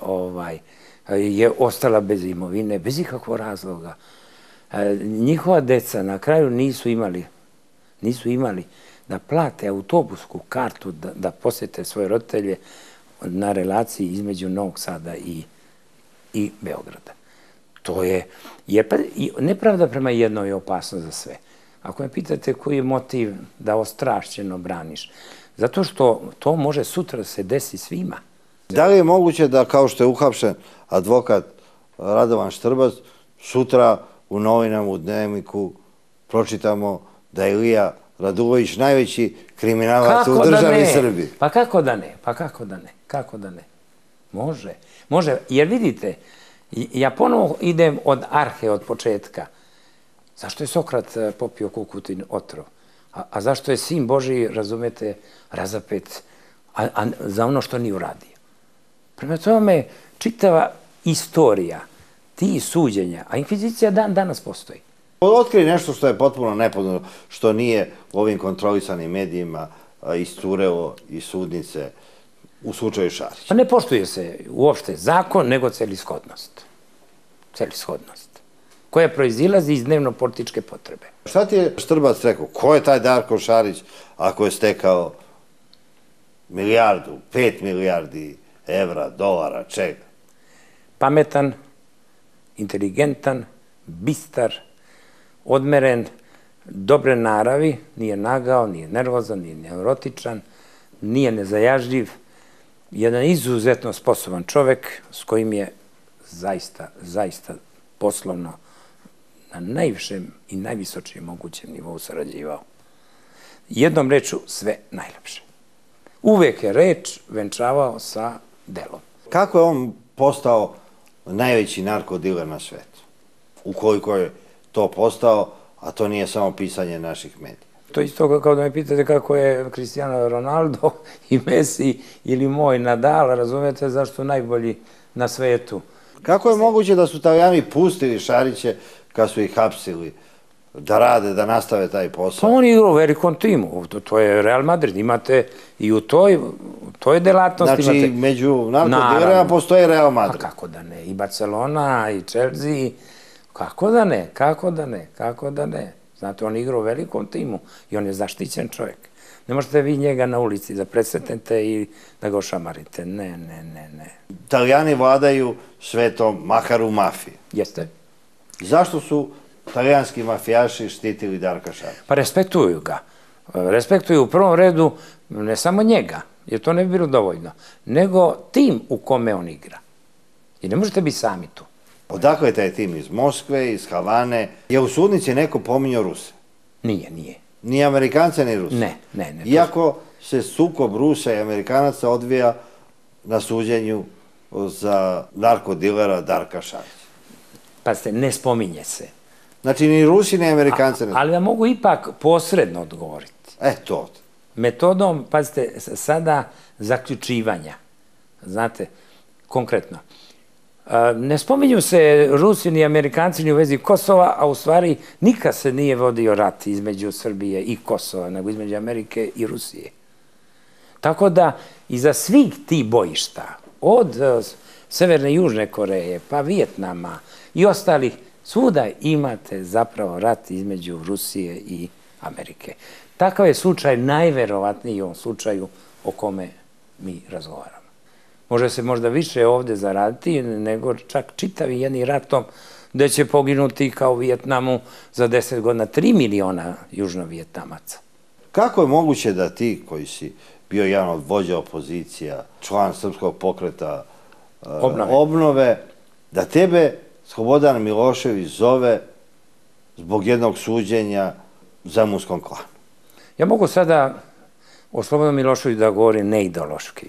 je ostala bez imovine, bez ikakvog razloga. Njihova deca na kraju nisu imali, nisu imali da plate autobusku kartu da posete svoje roditelje na relaciji između Novog Sada i Beograda. To je, jer nepravda prema jednoj je opasno za sve. Ako me pitate koji je motiv da ostrašćeno braniš, zato što to može sutra da se desi svima. Da li je moguće da, kao što je uhapšen advokat Radovan Štrbac, sutra u novinama, u Dnevniku pročitamo da je Ilija Radulović najveći kriminalac u državi Srbiji? Pa kako da ne? Pa kako da ne? Kako da ne? Može. Može. Jer vidite, ja ponovo idem od arhe, od početka. Zašto je Sokrat popio kukutin otrov? A zašto je sin Božiji, razumete, razapet za ono što nije uradio? Prema tome, čitava istorija tih suđenja, a inkvizicija dan danas postoji. Otkrij nešto što je potpuno nepoznato, što nije u ovim kontrolisanim medijima iscurelo iz sudnice u slučaju Šarića. Pa ne poštuje se uopšte zakon, nego celishodnost. Celishodnost. Koja proizilazi iz dnevno-političke potrebe. Šta ti je Štrbac rekao? Ko je taj Darko Šarić ako je stekao milijardu, pet milijardi evra, dolara, čega? Pametan, inteligentan, bistar, odmeren, dobre naravi, nije nagao, nije nervozan, nije neurotičan, nije nezajažljiv, jedan izuzetno sposoban čovek s kojim je zaista, zaista poslovno na najvišem i najvisočijem mogućem nivou sarađivao. Jednom reču sve najlepše. Uvek je reč venčavao sa delom. Kako je on postao najveći narkodiler na svetu? Ukoliko je to postao, a to nije samo pisanje naših medija. To je isto kao da me pitate kako je Cristiano Ronaldo i Messi ili moj Nadal, razumete zašto najbolji na svetu. Kako je moguće da su Italijani pustili Šariće kad su ih hapsili da rade, da nastave taj posao? Pa on je igrao u velikom timu, to je Real Madrid, imate i u toj, toj delatnosti imate... Znači, među narkodilerima postoji Real Madrid. Pa kako da ne, i Barcelona, i Chelsea, kako da ne, kako da ne, kako da ne. Znate, on je igrao u velikom timu i on je zaštićen čovjek. Ne možete vi njega na ulici da presretnete i da ga ošamarite. Ne, ne, ne, ne. Italijani vladaju svetom, makar u mafiji. Jeste. Zašto su italijanski mafijaši štitili Darka Šarića? Pa respektuju ga. Respektuju u prvom redu ne samo njega, jer to ne bi bilo dovoljno, nego tim u kome on igra. I ne možete biti sami tu. Odakle je taj tim? Iz Moskve, iz Havane? Je u sudnici neko pominjao Ruse? Nije, nije. Ni Amerikanca, ni Ruse? Ne, ne, ne. Iako se sukob Rusa i Amerikanaca odvija na suđenju za narkodilera Darka Šarića. Pazite, ne spominje se. Znači, ni Rusi, ni Amerikanca ne... Ali da mogu ipak posredno odgovoriti. E, to. Metodom, pazite, sada zaključivanja. Znate, konkretno. Ne spominju se Rusi ni Amerikanci ni u vezi Kosova, a u stvari nikad se nije vodio rat između Srbije i Kosova, nego između Amerike i Rusije. Tako da, iza svih tih bojišta, od Severne i Južne Koreje, pa Vijetnama i ostalih, svuda imate zapravo rat između Rusije i Amerike. Takav je slučaj najverovatniji u ovom slučaju o kome mi razgovaramo. Može se možda više ovde zaraditi nego čak čitavi jedni ratom gde će poginuti kao u Vijetnamu za deset godina tri miliona južno-vijetnamaca. Kako je moguće da ti koji si bio jedan od vođa opozicija, član Srpskog pokreta obnove, da tebe Slobodan Milošević zove zbog jednog suđenja zemunskom klanu? Ja mogu sada o Slobodanu Miloševiću da govorim neideološki.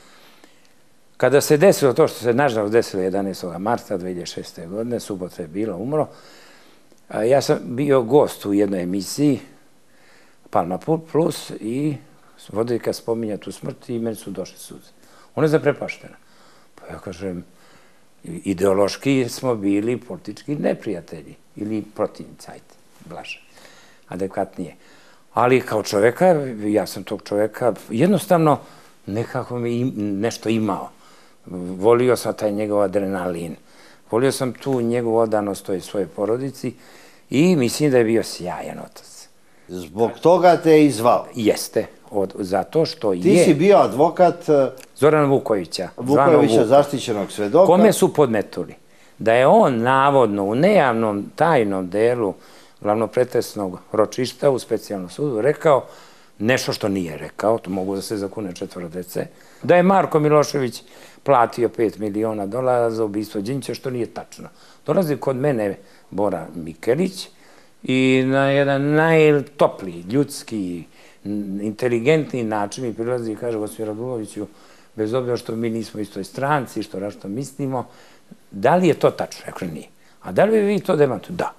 Kada se desilo to što se nažalost desilo jedanaestog marta dve hiljade šeste. godine, subota je bilo, umro, ja sam bio gost u jednoj emisiji Palma Plus i voditeljka spominja tu smrt i meni su došli suze. Ona je zaprepaštena. Pa ja kažem, ideološki smo bili politički neprijatelji ili protivnici, ajte, blaže, adekvatnije. Ali kao čoveka, ja sam tog čoveka jednostavno nekako mi nešto imao. Volio sam taj njegov adrenalin. Volio sam tu njegovu odanost toj svojoj porodici i mislim da je bio sjajan otac. Zbog toga te je izvao? Jeste, zato što je... Ti si bio advokat... Zorana Vukovića. Vukovića, zaštićenog svedoka. Kome su podmetuli da je on navodno u nejavnom, tajnom delu glavnopretresnog ročišta u specijalnom sudu rekao nešto što nije rekao, to mogu da se zakune četvoro dece, da je Marko Milošević platio pet miliona dolara za ubistvo Đinđića, što nije tačno. Dolazi kod mene Bora Mikelić i na jedan najtopliji, ljudski, inteligentni način mi prilazi i kaže: gospodin Raduloviću, bez obzira što mi nismo u istoj stranci, što različito mislimo, da li je to tačno? Rekao, nije. A da li bi vi to demantujete? Da.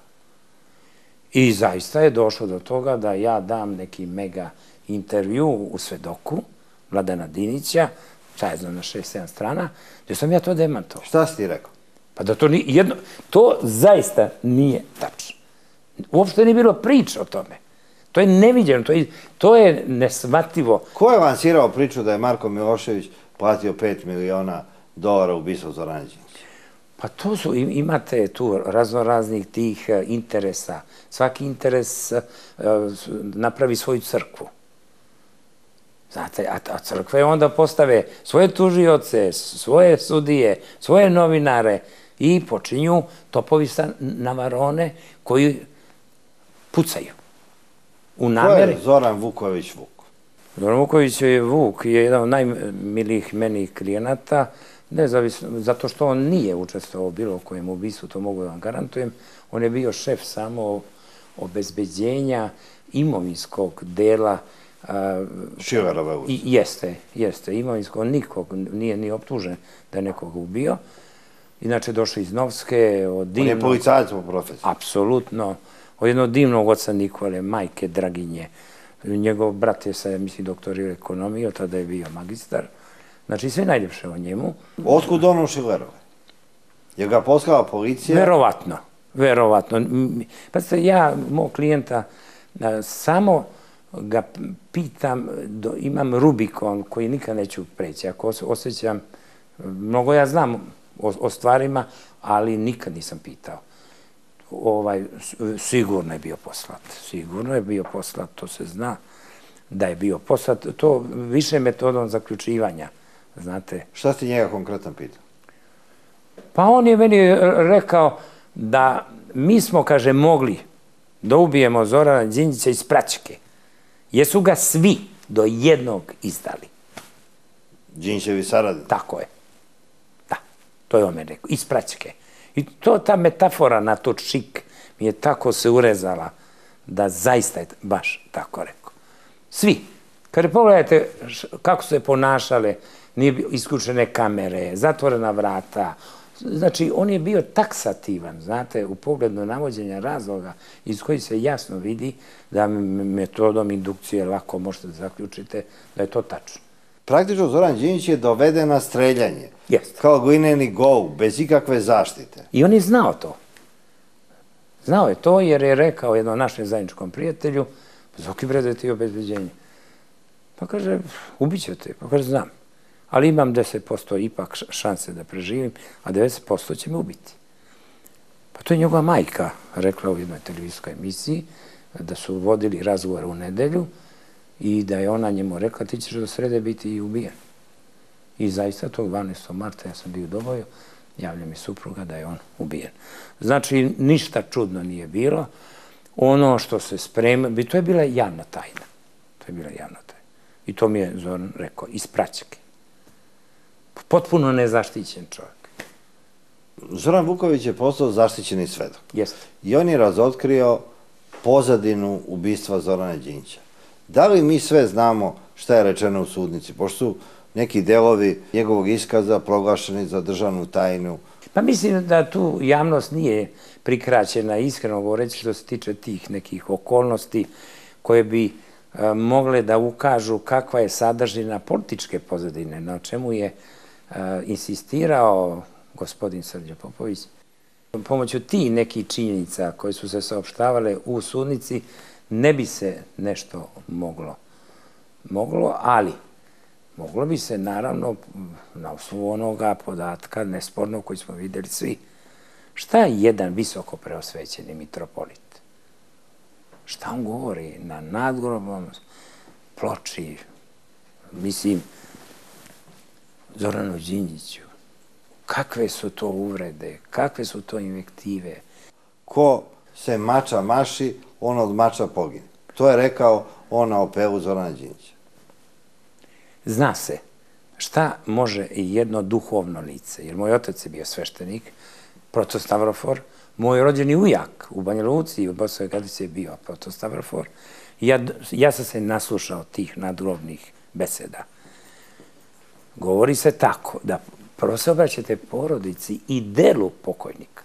I zaista je došlo do toga da ja dam neki mega intervju u Svedoku Vladana Dinića, šta je znam, na šest sedam strana, gdje sam ja to demantovao. Šta si ti rekao? Pa da to nije jedno, to zaista nije tačno. Uopšte nije bilo priče o tome. To je neviđeno, to je nesmativo. Ko je lansirao priču da je Marko Milošević platio pet miliona dolara u ubistvo Zorana Đinđića? Pa to su, imate tu raznoraznih tih interesa. Svaki interes napravi svoju crkvu. Znate, a crkve onda postave svoje tužioce, svoje sudije, svoje novinare i počinju topovi sa navarone koji pucaju. U nameri. Ko je Zoran Vuković Vuk? Zoran Vuković je Vuk, je jedan od najmilijih meni klijenata, nezavisno, zato što on nije učestvovao u bilo kojem ubistvu, to mogu da vam garantujem. On je bio šef samo obezbeđenja imovinskog dela. Šilerove ulice. Jeste, jeste. Imovinsko nikog nije ni optužen da je nekog ubio. Inače, došao iz Novske, od divnog... On je policajac po profesiji. Apsolutno. Od jednog divnog oca Nikole, majke Draginje. Njegov brat je sad, mislim, doktorirao ekonomiju, tada je bio magistar. Znači, sve najljepše o njemu. Otkud ono Šilerove? Je ga poslala policija? Verovatno. Verovatno. Pazite, ja, mog klijenta, samo ga pitam, imam Rubikon koji nikad neću preći. Ako osjećam, mnogo ja znam o stvarima, ali nikad nisam pitao. Sigurno je bio poslat. Sigurno je bio poslat, to se zna da je bio poslat. To više metodom zaključivanja, znate. Šta ste njega konkretno pitao? Pa on je meni rekao da mi smo, kaže, mogli da ubijemo Zorana Đinđića iz Praćke. Jesu ga svi do jednog izdali. Đinđićevi saradnici? Tako je. Da, to je on meni rekao, iz Praćke. I to, ta metafora na to čik mi je tako se urezala da zaista je baš tako rekao. Svi. Kada pogledajte kako su se ponašale, nije bio isključene kamere, zatvorena vrata. Znači, on je bio taksativan, znate, u pogledu navođenja razloga iz kojih se jasno vidi da metodom indukcije lako možete da zaključite da je to tačno. Praktično Zoran Đinđić je doveden na streljanje. Jeste. Kao glineni gol, bez ikakve zaštite. I on je znao to. Znao je to jer je rekao jednom našem zajedničkom prijatelju, Zoki bre da ti je obezbeđenje. Pa kaže, ubit ću te. Pa kaže, znam. Ali imam deset posto ipak šanse da preživim, a devedeset posto će me ubiti. Pa to je njegova majka rekla u jednoj televizijskoj emisiji, da su vodili razgovor u nedelju i da je ona njemu rekla, ti ćeš do srede biti i ubijen. I zaista tog dvanaestog marta ja sam bio u Doboju, javlja mi supruga da je on ubijen. Znači, ništa čudno nije bilo. Ono što se sprema, to je bila javna tajna. To je bila javna tajna. I to mi je Zoran rekao, iz Praćke. Potpuno nezaštićen čovjek. Zoran Vuković je postao zaštićeni svedok. Jeste. I on je razotkrio pozadinu ubistva Zorana Đinđića. Da li mi sve znamo šta je rečeno u sudnici? Pošto su neki delovi njegovog iskaza proglašeni za državnu tajnu. Pa mislim da tu javnost nije prikraćena, iskreno govoreći, što se tiče tih nekih okolnosti koje bi mogle da ukažu kakva je sadržina političke pozadine, na čemu je insistirao gospodin Srđan Popović. Pomoću tih nekih činjenica koje su se saopštavale u sudnici ne bi se nešto moglo. Moglo, ali moglo bi se naravno na osnovu onoga podatka nesporno koji smo videli svi. Šta je jedan visoko preosvećeni mitropolit? Šta on govori na nadgrobnom ploči, mislim, Zoranu Đinđiću? Kakve su to uvrede, kakve su to invektive? Ko se mača maši, on od mača pogine. To je rekao on na apelu Zorana Đinđića. Zna se šta može i jedno duhovno lice, jer moj otac je bio sveštenik, protostavrofor, moj rođeni ujak u Banja Luci i u Bosnoj Hercegovini je bio protostavrofor. Ja sam se naslušao tih nadgrobnih beseda. Govori se tako da prvo se obraćate porodici i delu pokojnika.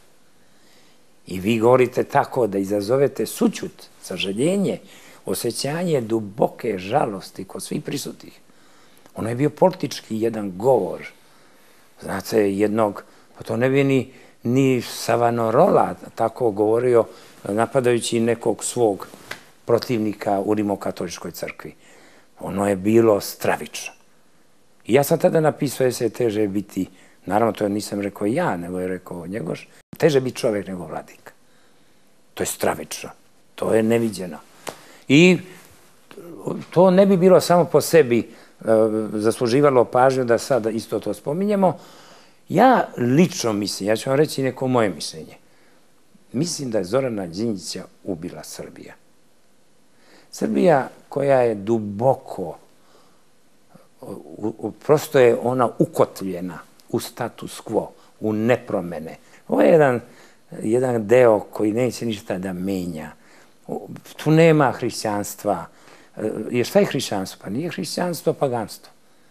I vi govorite tako da izazovete sućut, sažaljenje, osjećanje duboke žalosti kod svih prisutnih. Ono je bio politički jedan govor, znate, jednog, pa to ne bi ni, ni Savanarola tako govorio napadajući nekog svog protivnika u Rimokatoličkoj crkvi. Ono je bilo stravično. I ja sam tada napisao da se teže biti, naravno to nisam rekao ja, nego je rekao Njegoš, teže biti čovjek nego vladika. To je stravično, to je neviđeno. I to ne bi bilo samo po sebi zasluživalo pažnju da sada isto to spominjemo. Ja lično mislim, ja ću vam reći neko moje mišljenje, mislim da je Zorana Đinđića ubila Srbija. Srbija koja je duboko, prosto je ona ukotljena u status quo, u nepromene. Ovo je jedan, jedan deo koji neće ništa da menja. Tu nema hrišćanstva. Jer šta je hrišćanstvo? Pa nije hrišćanstvo paganstvo.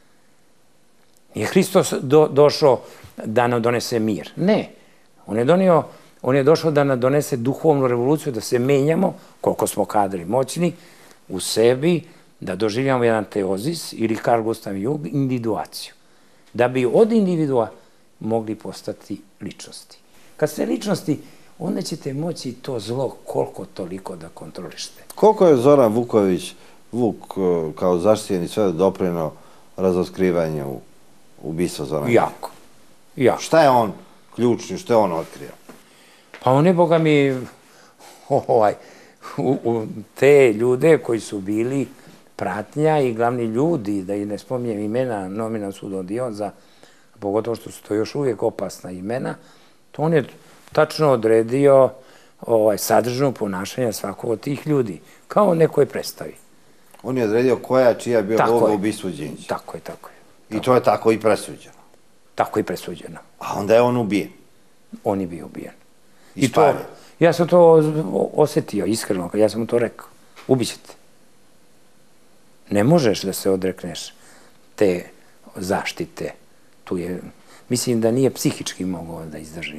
Nije Hristos do, došao da nam donese mir. Ne. On je donio, on je došao da nam donese duhovnu revoluciju, da se menjamo, koliko smo kadri moćni, u sebi, da doživljamo jedan teozis ili Carl Gustav Jung, individuaciju. Da bi od individua mogli postati ličnosti. Kad ste ličnosti, onda ćete moći to zlo koliko toliko da kontrolište. Koliko je Zoran Vuković, Vuk kao zaštićeni sve doprineo razotkrivanju ubistva Zorana? Jako. Jako. Šta je on ključni, što je on otkrio? Pa on je, boga mi, ovaj, u, u te ljude koji su bili pratnja i glavni ljudi, da i ne spominjem imena, nomina sudodioza, pogotovo što su to još uvijek opasna imena, to on je tačno odredio ovaj, sadržinu ponašanja svakog od tih ljudi, kao nekoj predstavi. On je odredio koja čija je bila uloga u ubistvu Đinđića. Tako je, tako je. I to je tako i presuđeno. Tako i presuđeno. A onda je on ubijen. On je bio ubijen. I to, ja sam to osjetio, iskreno, kad ja sam mu to rekao. Ubićete. Ne možeš da se odrekneš te zaštite. Tu je, mislim da nije psihički mogao da izdrži.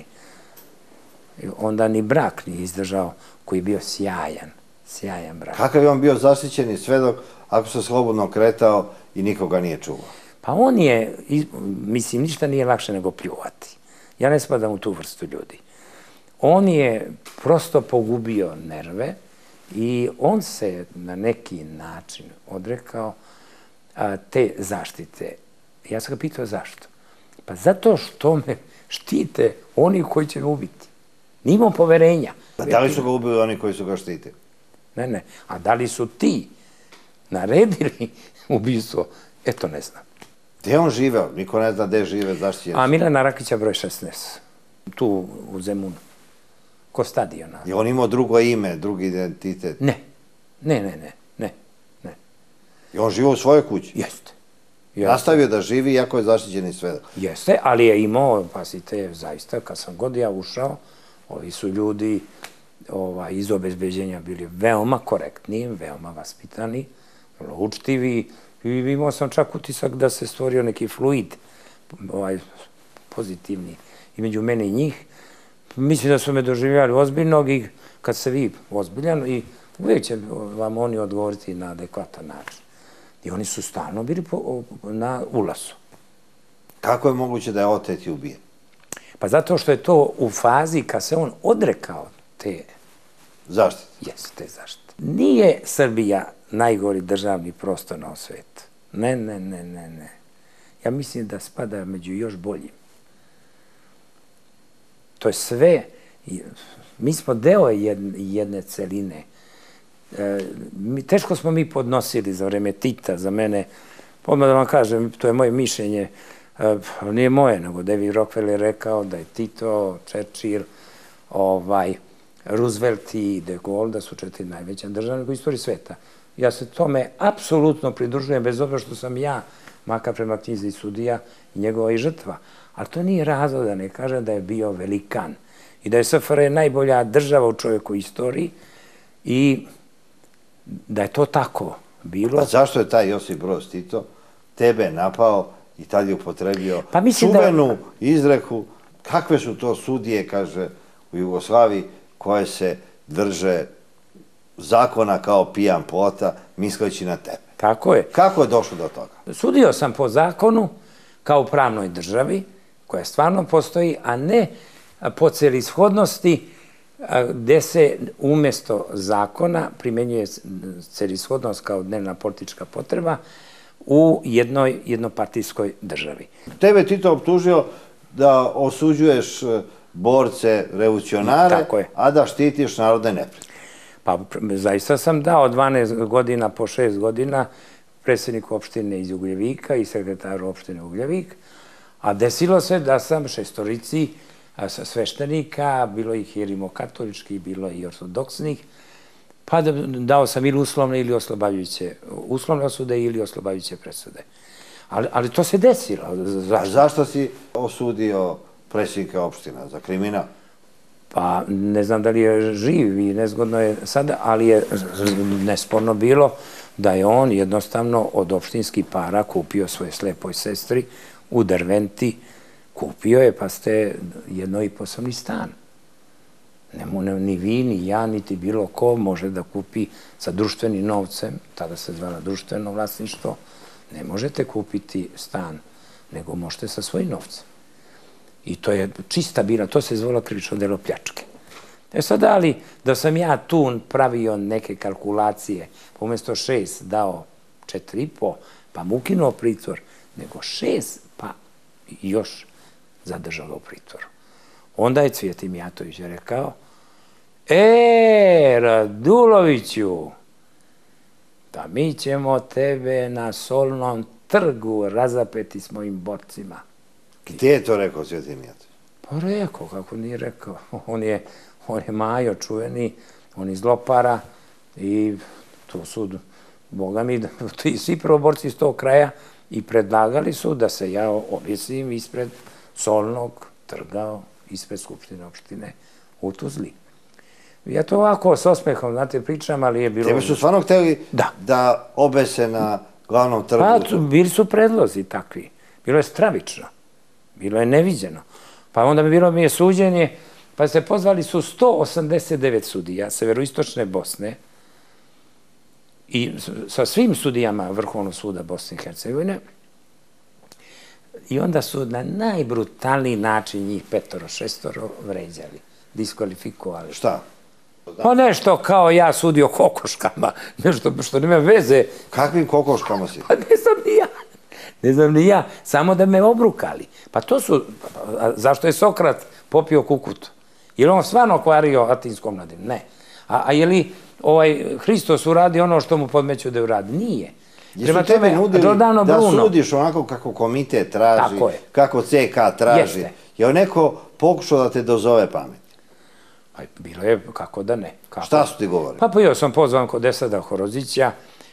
Onda ni brak nije izdržao, koji je bio sjajan. Sjajan brak. Kakav je on bio zaštićeni svedok ako se slobodno kretao i nikoga nije čuvao? Pa on je, mislim, ništa nije lakše nego pljuvati. Ja ne spadam u tu vrstu ljudi. On je prosto pogubio nerve i on se na neki način odrekao a, te zaštite. Ja sam ga pitao zašto. Pa zato što me štite oni koji će me ubiti. Nimam poverenja. Pa da li su ga ubili oni koji su ga štitili? Ne, ne. A da li su ti naredili ubistvo? Eto, ne znam. Gde je on živeo? Niko ne zna gde žive, zaštićeni. A Milana Rakića broj šesnaest. Tu u Zemunu. Ko stadiona. Je on imao drugo ime, drugi identitet? Ne. Ne, ne, ne. Ne. Ne. I on živao u svojoj kući? Jeste. Nastavio da živi, iako je zaštićeni svedok. Jeste, ali je imao, pasite, zaista, kad sam god ja ušao, ovi su ljudi iz obezbeđenja bili veoma korektni, veoma vaspitani, vrlo učtivi, i imao sam čak utisak da se stvorio neki fluid, pozitivni, između mene i njih. Mislim da su me doživljali ozbiljnog i kad se vi ozbiljan, i uvijek će vam oni odgovoriti na adekvatan način. I oni su stalno bili na ulazu. Kako je moguće da je otet i ubijen? Pa zato što je to u fazi kad se on odrekao te zaštite. Jeste, te zaštite. Nije Srbija najgori državni prostor na svetu. Ne, ne, ne, ne, ne. Ja mislim da spada među još boljim. To je sve, mi smo deo jedne celine. Teško smo mi podnosili za vreme Tita, za mene, odmah da vam kažem, to je moje mišljenje, nije moje, nego David Rockefeller je rekao da je Tito, Churchill, Roosevelt i de Gaulle, da su četiri najveća državnika u istoriji sveta. Ja se tome apsolutno pridružujem, bez obzira što sam ja, makar prema knjizi sudija, i njegova i žrtva. Ali to nije razlog da ne kažem da je bio velikan i da je S F R J najbolja država u čovjekovoj istoriji i da je to tako bilo. Pa zašto je taj Josip Broz Tito tebe napao i tad je upotrebio čuvenu izreku, kakve su to sudije, kaže, u Jugoslaviji, koje se drže zakona kao pijan plota, misleći na tebe. Tako je. Kako je došlo do toga? Sudio sam po zakonu, kao u pravnoj državi, koja stvarno postoji, a ne po celishodnosti, gde se umjesto zakona primenjuje celishodnost kao dnevna politička potreba u jednoj jednopartijskoj državi. Tebe Tito optužio da osuđuješ borce, revolucionare, a da štitiš narodne neprijatelje. Pa zaista sam dao dvanaest godina po šest godina predsjedniku opštine iz Ugljevika i sekretaru opštine Ugljevik, a desilo se da sam šestorici sveštenika, bilo ih i rimokatoličkih, bilo i ortodoksnih, pa dao sam ili uslovne ili oslobađajuće, uslovne osude ili oslobađajuće presude. Ali to se desilo. A zašto si osudio predsjednika opština? Za kriminal? Pa ne znam da li je živ i nezgodno je sada, ali je nesporno bilo da je on jednostavno od opštinskih para kupio svoje slepoj sestri u Derventi, kupio je, pa ste jedno i poslovni stan. Ni vi, ni ja, niti bilo ko može da kupi sa društvenim novcem, tada se zvala društveno vlasništvo, ne možete kupiti stan, nego možete sa svojim novcem. I to je čista bila, to se zvala krivično delo pljačke. E sad, ali da sam ja tu pravio neke kalkulacije, pa umjesto šest dao četiri i po, pa mu ukinuo pritvor, nego šest, pa još zadržalo u pritvoru. Onda je Cvijeti Mijatović rekao, e, Raduloviću, da mi ćemo tebe na Solnom trgu razapeti s mojim borcima. Gdje je to rekao Cvijeti Mijatović? Pa rekao, kako nije rekao. On je Majo čuveni, on iz Lopara i to su, boga mi, svi prvoborci iz tog kraja i predlagali su da se ja ovisim ispred Solnog trga, ispred Skupštine opštine u Tuzli. Ja to ovako s osmehom, znate, pričam, ali je bilo... Tebe su stvarno hteli da obese na glavnom trgu? Pa, bili su predlozi takvi. Bilo je stravično. Bilo je neviđeno. Pa onda mi bilo mi je suđenje, pa se pozvali su sto osamdeset devet sudija severoistočne Bosne i sa svim sudijama Vrhovnog suda Bosne i Hercegovine i onda su na najbrutalniji način njih petoro, šestoro vređali, diskvalifikovali. Šta? Pa nešto kao ja sudio kokoškama, nešto što nema veze. Kakvim kokoškama si? Pa ne znam ni ja. Ne znam ni ja, samo da me obrukali. Pa to su, zašto je Sokrat popio kukutu? Je li on stvarno kvario atinskom mladim? Ne. A je li Hristos uradi ono što mu podmeću da uradi? Nije. Jesu tebe nudili da sudiš onako kako komitet traži, kako C K traži? Je li neko pokušao da te dozove pamet? Bilo je, kako da ne. Šta su ti govorili? Pa bio sam pozvan kod Esada Horozića,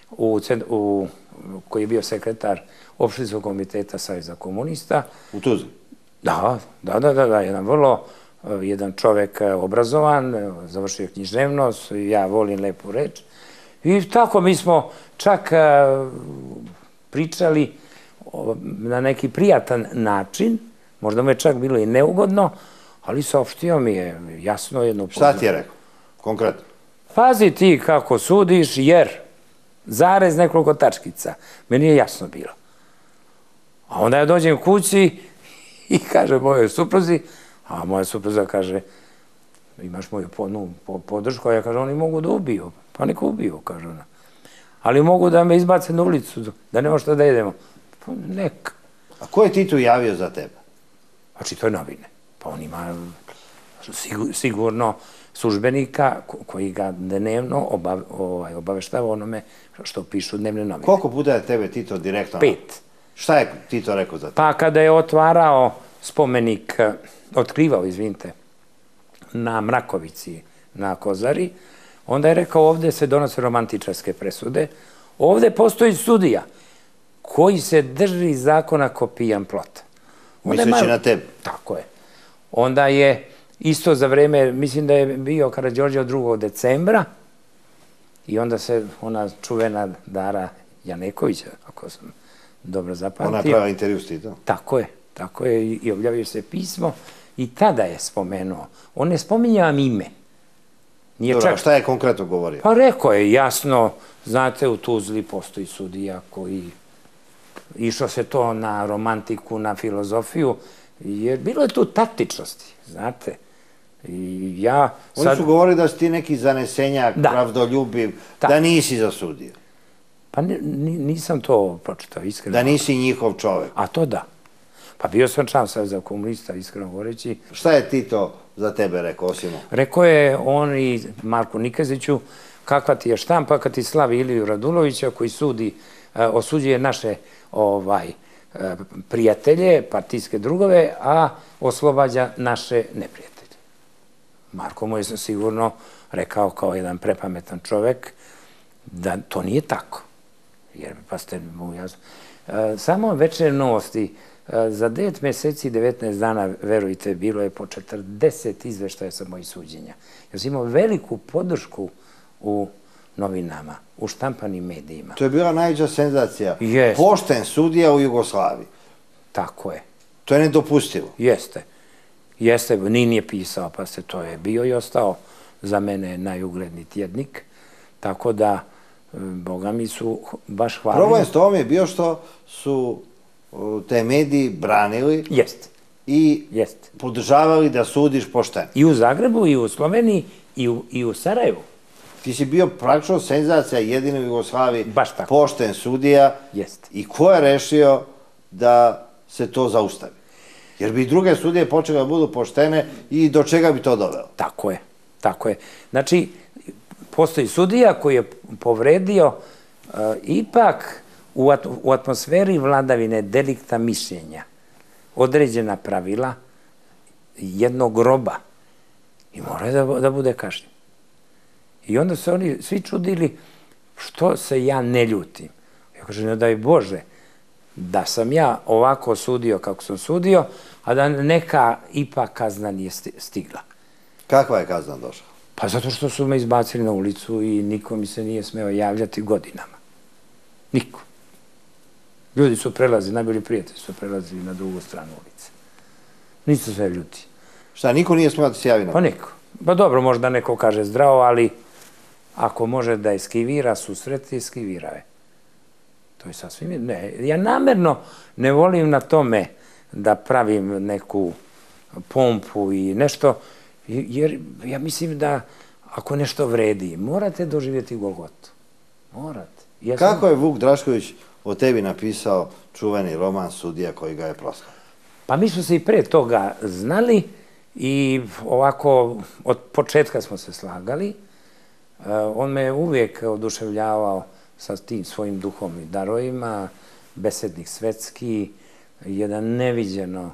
koji je bio sekretar opštinskog komiteta Saveza komunista. U Tuzli? Da, da, da, da, jedan vrlo, jedan čovek obrazovan, završio književnost, ja volim lepu reč. I tako mi smo čak pričali na neki prijatan način, možda mu je čak bilo i neugodno, ali saopštio mi je jasno jedno... Šta ti je rekao, konkretno? Pazi ti kako sudiš, jer zarez nekoliko tačkica. Meni je jasno bilo. A onda ja dođem kući i kaže mojoj supruzi, a moja supruza kaže, imaš moju podršku, a ja kažem, oni mogu da ubiju. Pa neko ubiju, kaže ona. Ali mogu da me izbace na ulicu, da nema što da jedemo. Pa neka. A ko je Tito javio za tebe? Znači, to je novine. Pa on ima sigurno službenika koji ga dnevno obaveštava onome što pišu dnevne novine. Koliko puta je tebe Tito direktno... Pet. Šta je Tito rekao za tebe? Pa kada je otvarao spomenik, otkrivao, izvinite, na Mrakovici, na Kozari, onda je rekao ovde se donose romantičarske presude, ovde postoji sudija koji se drži zakona ko pijan plota. Misleći na tebe? Tako je. Onda je isto za vreme, mislim da je bio Karađorđe od drugog decembra i onda se ona čuvena Dara Janekovića, ako sam dobro zapamtio. Ona je pravila intervju s Titom? Tako je, tako je i objavio se pismo i tada je spomenuo. On ne spominjao ime. Dobro, šta je konkretno govorio? Pa rekao je jasno, znate, u Tuzli postoji sudija koji išao se to na romantiku, na filozofiju, jer bilo je tu taktičnosti, znate. Oni su govorili da si ti neki zanesenjak, pravdoljubiv, da nisi za sudiju. Pa nisam to pročitao, iskreno. Da nisi njihov čovek. A to da. Pa bio sam član Saveza komunista, iskreno govoreći. Šta je Tito za tebe rekao, osim ovo? Rekao je on i Marku Nikeziću, kakva ti je štampa kad ti slavi Iliju Radulovića koji sudi, osuđuje naše prijatelje, partijske drugove, a oslobađa naše neprijatelje. Marko mu je sigurno rekao kao jedan prepametan čovek da to nije tako. Jer, pa ste mu jasno. Samo Večernje novosti, za devet meseci i devetnaest dana, verujte, bilo je po četrdeset izveštaja sa mojih suđenja. Ja sam imao veliku podršku u novinama, u štampanim medijima. To je bila najveća senzacija. Jeste. Pošten sudija u Jugoslaviji. Tako je. To je nedopustivo. Jeste. Jeste, ni nije pisao, pa se to je bio i ostao za mene najugledniji tjednik. Tako da, boga mi su baš hvalili. Problem s tom je bio što su te mediji branili i podržavali da sudiš pošteno. I u Zagrebu, i u Sloveniji, i u Sarajevu. Ti si bio praktično senzacija jedina u Jugoslaviji, pošten sudija. I ko je rešio da se to zaustavi? Jer bi i druge sudije počele da budu poštene i do čega bi to dovelo? Tako je, tako je. Znači, postoji sudija koji je povredio ipak u atmosferi vladavine delikta mišljenja određena pravila jednog groba i mora da bude kažnjen. I onda se oni svi čudili što se ja ne ljutim. Ja kažem, ne daj Bože, da sam ja ovako sudio kako sam sudio, a da neka ipak kazna nije stigla. Kakva je kazna došla? Pa zato što su me izbacili na ulicu i niko mi se nije smeo javljati godinama. Niko. Ljudi su prelazili, najbolji prijatelji su prelazili na drugu stranu ulice. Nisu sve ljudi. Šta, niko nije smeo da se javi na? Pa niko. Pa dobro, možda neko kaže zdravo, ali ako može da eskivira susret, eskivira je. To je sasvim... Ne, ja namerno ne volim na tome da pravim neku pompu i nešto, jer ja mislim da ako nešto vredi, morate doživjeti Golgotu. Morate. Kako je Vuk Drašković o tebi napisao čuveni roman Sudija koji ga je proslavio? Pa mi smo se i pre toga znali i ovako od početka smo se slagali. On me uvijek oduševljavao sa tim svojim duhom i darovima, besednik svetski, jedan neviđeno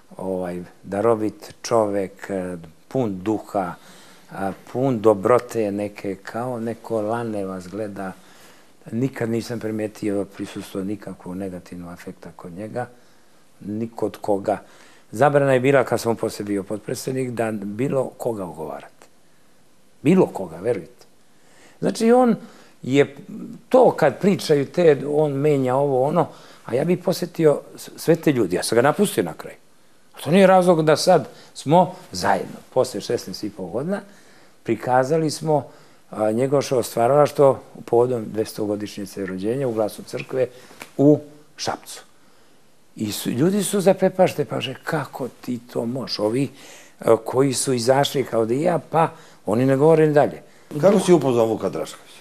darovit čovek, pun duha, pun dobrote neke, kao neko lane vas gleda. Nikad nisam primetio prisustvo nikakvog negativnog afekta kod njega, ni kod koga. Zabrana je bila, kad sam posle bio potpredsednik, da bilo koga ogovarate. Bilo koga, verujte. Znači, on je to kad pričaju te, on menja ovo, ono, a ja bih posjetio sve te ljudi. Ja sam ga napustio na kraju. To nije razlog da sad smo zajedno, posle šesnaest i po godina, prikazali smo njegovo stvaralaštvo povodom dvestogodišnjice rođenja u Glasu crkve u Šapcu. I ljudi su zaprepašte, pa že kako ti to možeš? Ovi koji su izašli kao da i ja, pa oni ne govore ni dalje. Kako si upoznao Vuka Draškovića?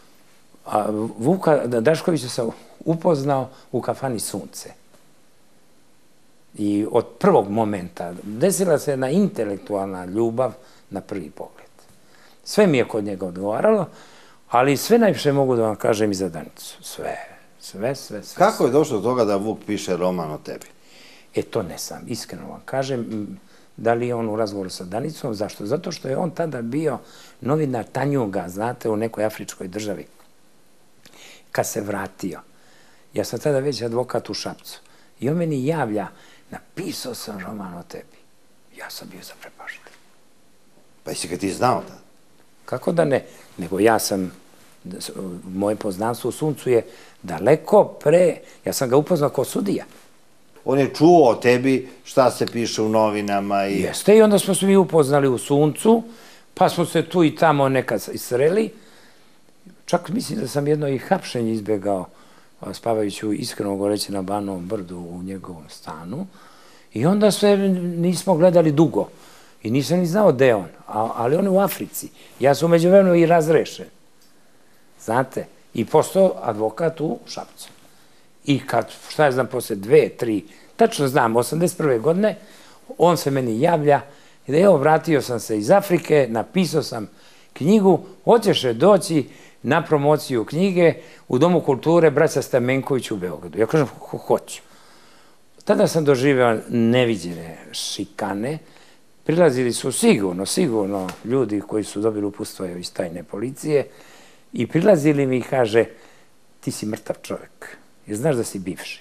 Vuka Draškovića sam upoznao u kafani Sunce. I od prvog momenta desila se jedna intelektualna ljubav na prvi pogled. Sve mi je kod njega odgovaralo, ali sve najviše mogu da vam kažem i za Danicu. Sve, sve, sve, sve. Kako je došlo do toga da Vuk piše roman o tebi? E, to ne sam, iskreno vam kažem. Da li je on u razgovoru sa Danicom? Zašto? Zato što je on tada bio novinar Tanjuga, znate, u nekoj afričkoj državi. Kad se vratio, ja sam tada već advokat u Šapcu, i on meni javlja, napisao sam roman o tebi. Ja sam bio zaprepašten. Pa jesi ga ti znao tada? Kako da ne? Nego ja sam, moje poznanstvo u Suncu je daleko pre, ja sam ga upoznao kao sudija. On je čuo o tebi šta se piše u novinama i... Jeste, i onda smo se mi upoznali u Suncu, pa smo se tu i tamo nekad sreli. Čak mislim da sam jedno i hapšenje izbjegao, spavajući iskreno govoreći na Banovom brdu u njegovom stanu. I onda sve nismo gledali dugo. I nisam ni znao gde je on, ali on je u Africi. Ja sam umeđu vremenu i razrešen. Znate, i postao advokat u Šapcu. I kad, šta ja znam, posle dve, tri, tačno znam, osamdeset prve godine, on se meni javlja, I da evo, vratio sam se iz Afrike, napisao sam knjigu, hoćeš li doći na promociju knjige u Domu kulture braća Stamenković u Beogradu. Ja kažem, hoću. Tada sam doživeo neviđene šikane. Prilazili su sigurno, sigurno ljudi koji su dobili upustvo iz tajne policije i prilazili mi i kaže, ti si mrtav čovjek, jer znaš da si bivši.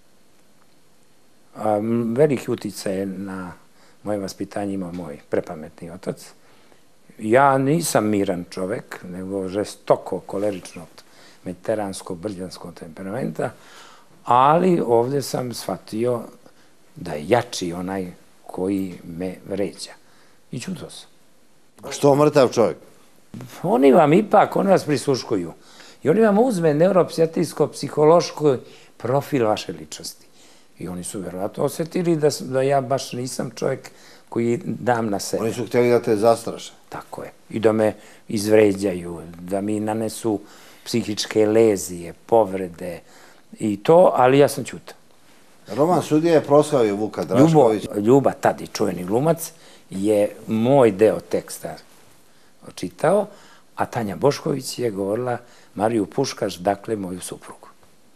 Veliki uticaj na moje vaspitanje ima moj prepametni otac. Ja nisam miran čovjek, nego žestoko koleričnog, mediteranskog, brđanskog temperamenta, ali ovdje sam shvatio da je jači onaj koji me vređa. I čudo sam. Što mrtav čovjek? Oni vam ipak, oni vas prisluškuju. I oni vam uzme neuropsijatrijsko-psihološki profil vaše ličnosti. I oni su verovatno osjetili da ja baš nisam čovjek koji dam na sebe. Oni su htjeli da te zastraše. Tako je. I da me izvređaju, da mi nanesu psihičke lezije, povrede i to, ali ja sam ćutao. Roman Sudija je proslavio Vuka Draškovića. Ljuba, tada čuveni glumac, je moj deo teksta čitao, a Tanja Bošković je govorila Mariju Puškaš, dakle, moju suprugu.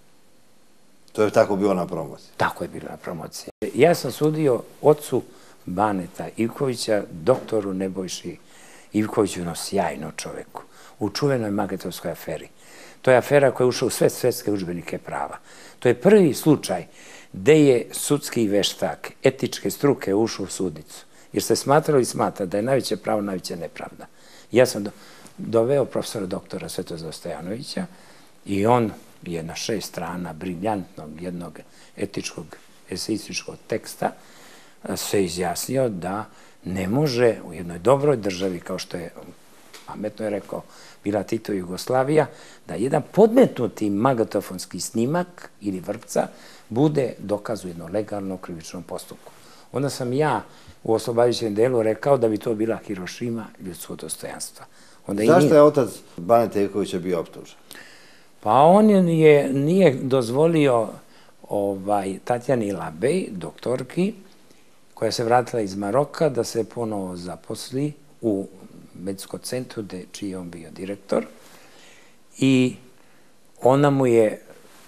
To je tako bilo na promociji? Tako je bilo na promociji. Ja sam sudio ocu Baneta Ivkovića, doktoru Nebojši Ivkoviću, no sjajno čoveku, u čuvenoj Magetovskoj aferi. To je afera koja je ušla u sve svetske udžbenike prava. To je prvi slučaj gde je sudski veštak etičke struke ušao u sudnicu. Jer se smatralo i smatra da je najveće pravo, najveća nepravda. Ja sam doveo profesora doktora Svetozara Stojanovića i on je na šest strana briljantnog jednog etičkog, eseističkog teksta se izjasnio da ne može u jednoj dobroj državi, kao što je, pametno je rekao, bila Tito Jugoslavija, da jedan podmetnuti magnetofonski snimak ili vrpca bude dokaz u jednom legalnom krivičnom postupku. Onda sam ja u oslobađajućem delu rekao da bi to bila Hirošima ljudskog dostojanstva. Zašto je otac Baneta Ivkovića bio optužen? Pa on nije dozvolio Tatjani Labej, doktorki, koja se vratila iz Maroka, da se ponovo zaposli u medicinskom centru, čiji je on bio direktor. I ona mu je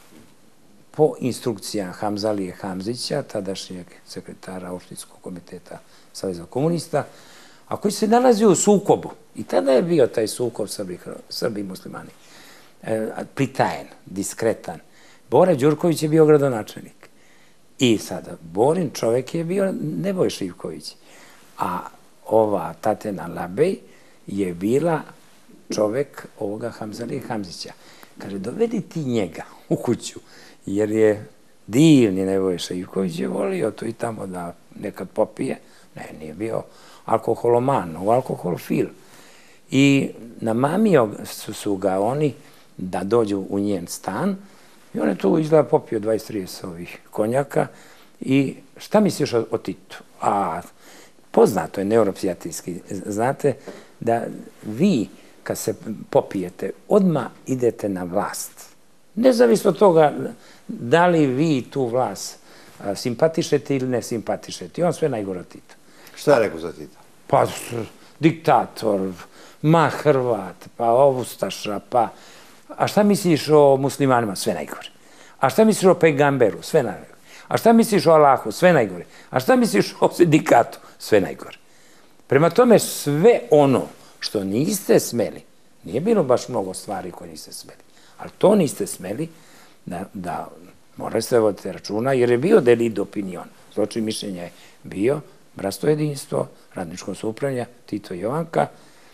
po instrukcijama Hamzalije Hamzića, tadašnjeg sekretara Opštinskog komiteta Saveza komunista, a koji se nalazio u sukobu. I tada je bio taj sukob Srbi i muslimani. Pritajen, diskretan. Bora Đurković je bio gradonačelnik. I sada, Borin čovek je bio Nebojša Ivković. A ova Tatjana Labej je bila čovek ovoga Hamzalije Hamzića. Kaže, dovedi ti njega u kuću, jer je divni Nebojša Ivković je volio to i tamo da nekad popije. Ne, nije bio alkoholoman, nego alkoholofil. I namamio su ga oni da dođu u njen stan i on je tu izgleda popio dvadeset trideset ovih konjaka i šta misliš o Titu? A poznato je neuropsijatrijski, znate da vi kad se popijete odmah idete na vlast. Nezavisno od toga da li vi tu vlast simpatišete ili ne simpatišete. I on sve najgore od Tita. Šta je rekao za Tita? Pa diktator, ma Hrvat, pa ovustaša, pa... A šta misliš o muslimanima? Sve najgore. A šta misliš o pejgamberu? Sve najgore. A šta misliš o Allahu? Sve najgore. A šta misliš o sindikatu? Sve najgore. Prema tome, sve ono što niste smeli, nije bilo baš mnogo stvari koje niste smeli, ali to niste smeli da morate se voditi računa, jer je bio delit d'opinion. Zločin mišljenja je bio bratstvo jedinstvo, radničko soupravljanje, Tito i Jovanka.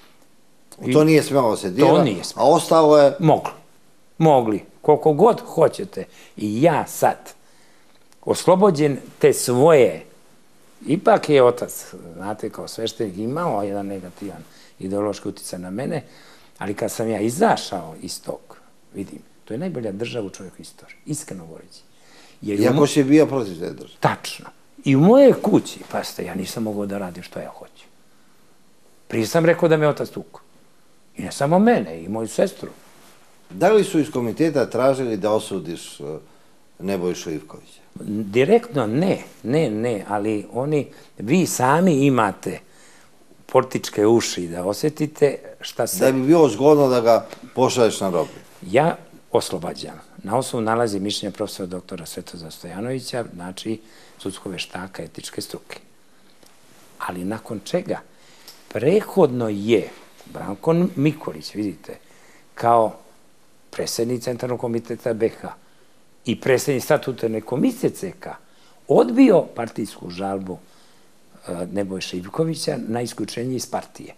To nije smelo se dira, to nije smelo. A ostalo je... Mogli. Mogli. Koliko god hoćete. I ja sad, oslobođen te svoje, ipak je otac, znate, kao sveštenik imao jedan negativan ideološki uticaj na mene, ali kad sam ja izašao iz tog, vidim, to je najbolja država u čovjeku istoriji, iskreno govoreći. Iako si bio protiv te države. Tačno. I u moje kući, pazite, ja nisam mogao da radim što ja hoću. Prije sam rekao da me otac tuku. I ne samo mene, i moju sestru. Da li su iz komiteta tražili da osudiš Nebojšu Ivkovića? Direktno ne, ne, ne, ali oni, vi sami imate političke uši da osjetite šta se... Da bi bilo zgodno da ga pošalješ na roblje. Ja oslobađam. Na osnovu nalazi mišljenja profesora doktora Svetozara Stojanovića, znači sudskog veštaka etičke struke. Ali nakon čega? Prethodno je Branko Mikolić, vidite, kao predsjednik Centralnog komiteta B H i predsjednik statutarne komisije C K odbio partijsku žalbu Nebojše Ivkovića na isključenje iz partije.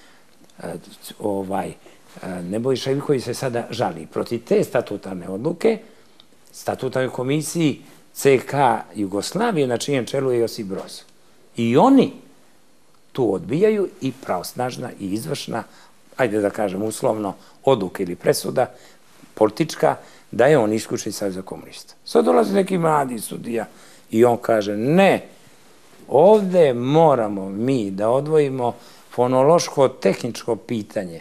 Ovaj, Nebojša Ivković se sada žali protiv te statutarne odluke, statutarnoj komisiji C K Jugoslavije, na čijem čelu je Josip Broz. I oni tu odbijaju i pravosnažna i izvršna, ajde da kažem uslovno, odluka ili presuda politička, da je on isključen iz Saveza komunista. Sad dolazi neki mladi sudija i on kaže, ne, ovde moramo mi da odvojimo fonološko-tehničko pitanje.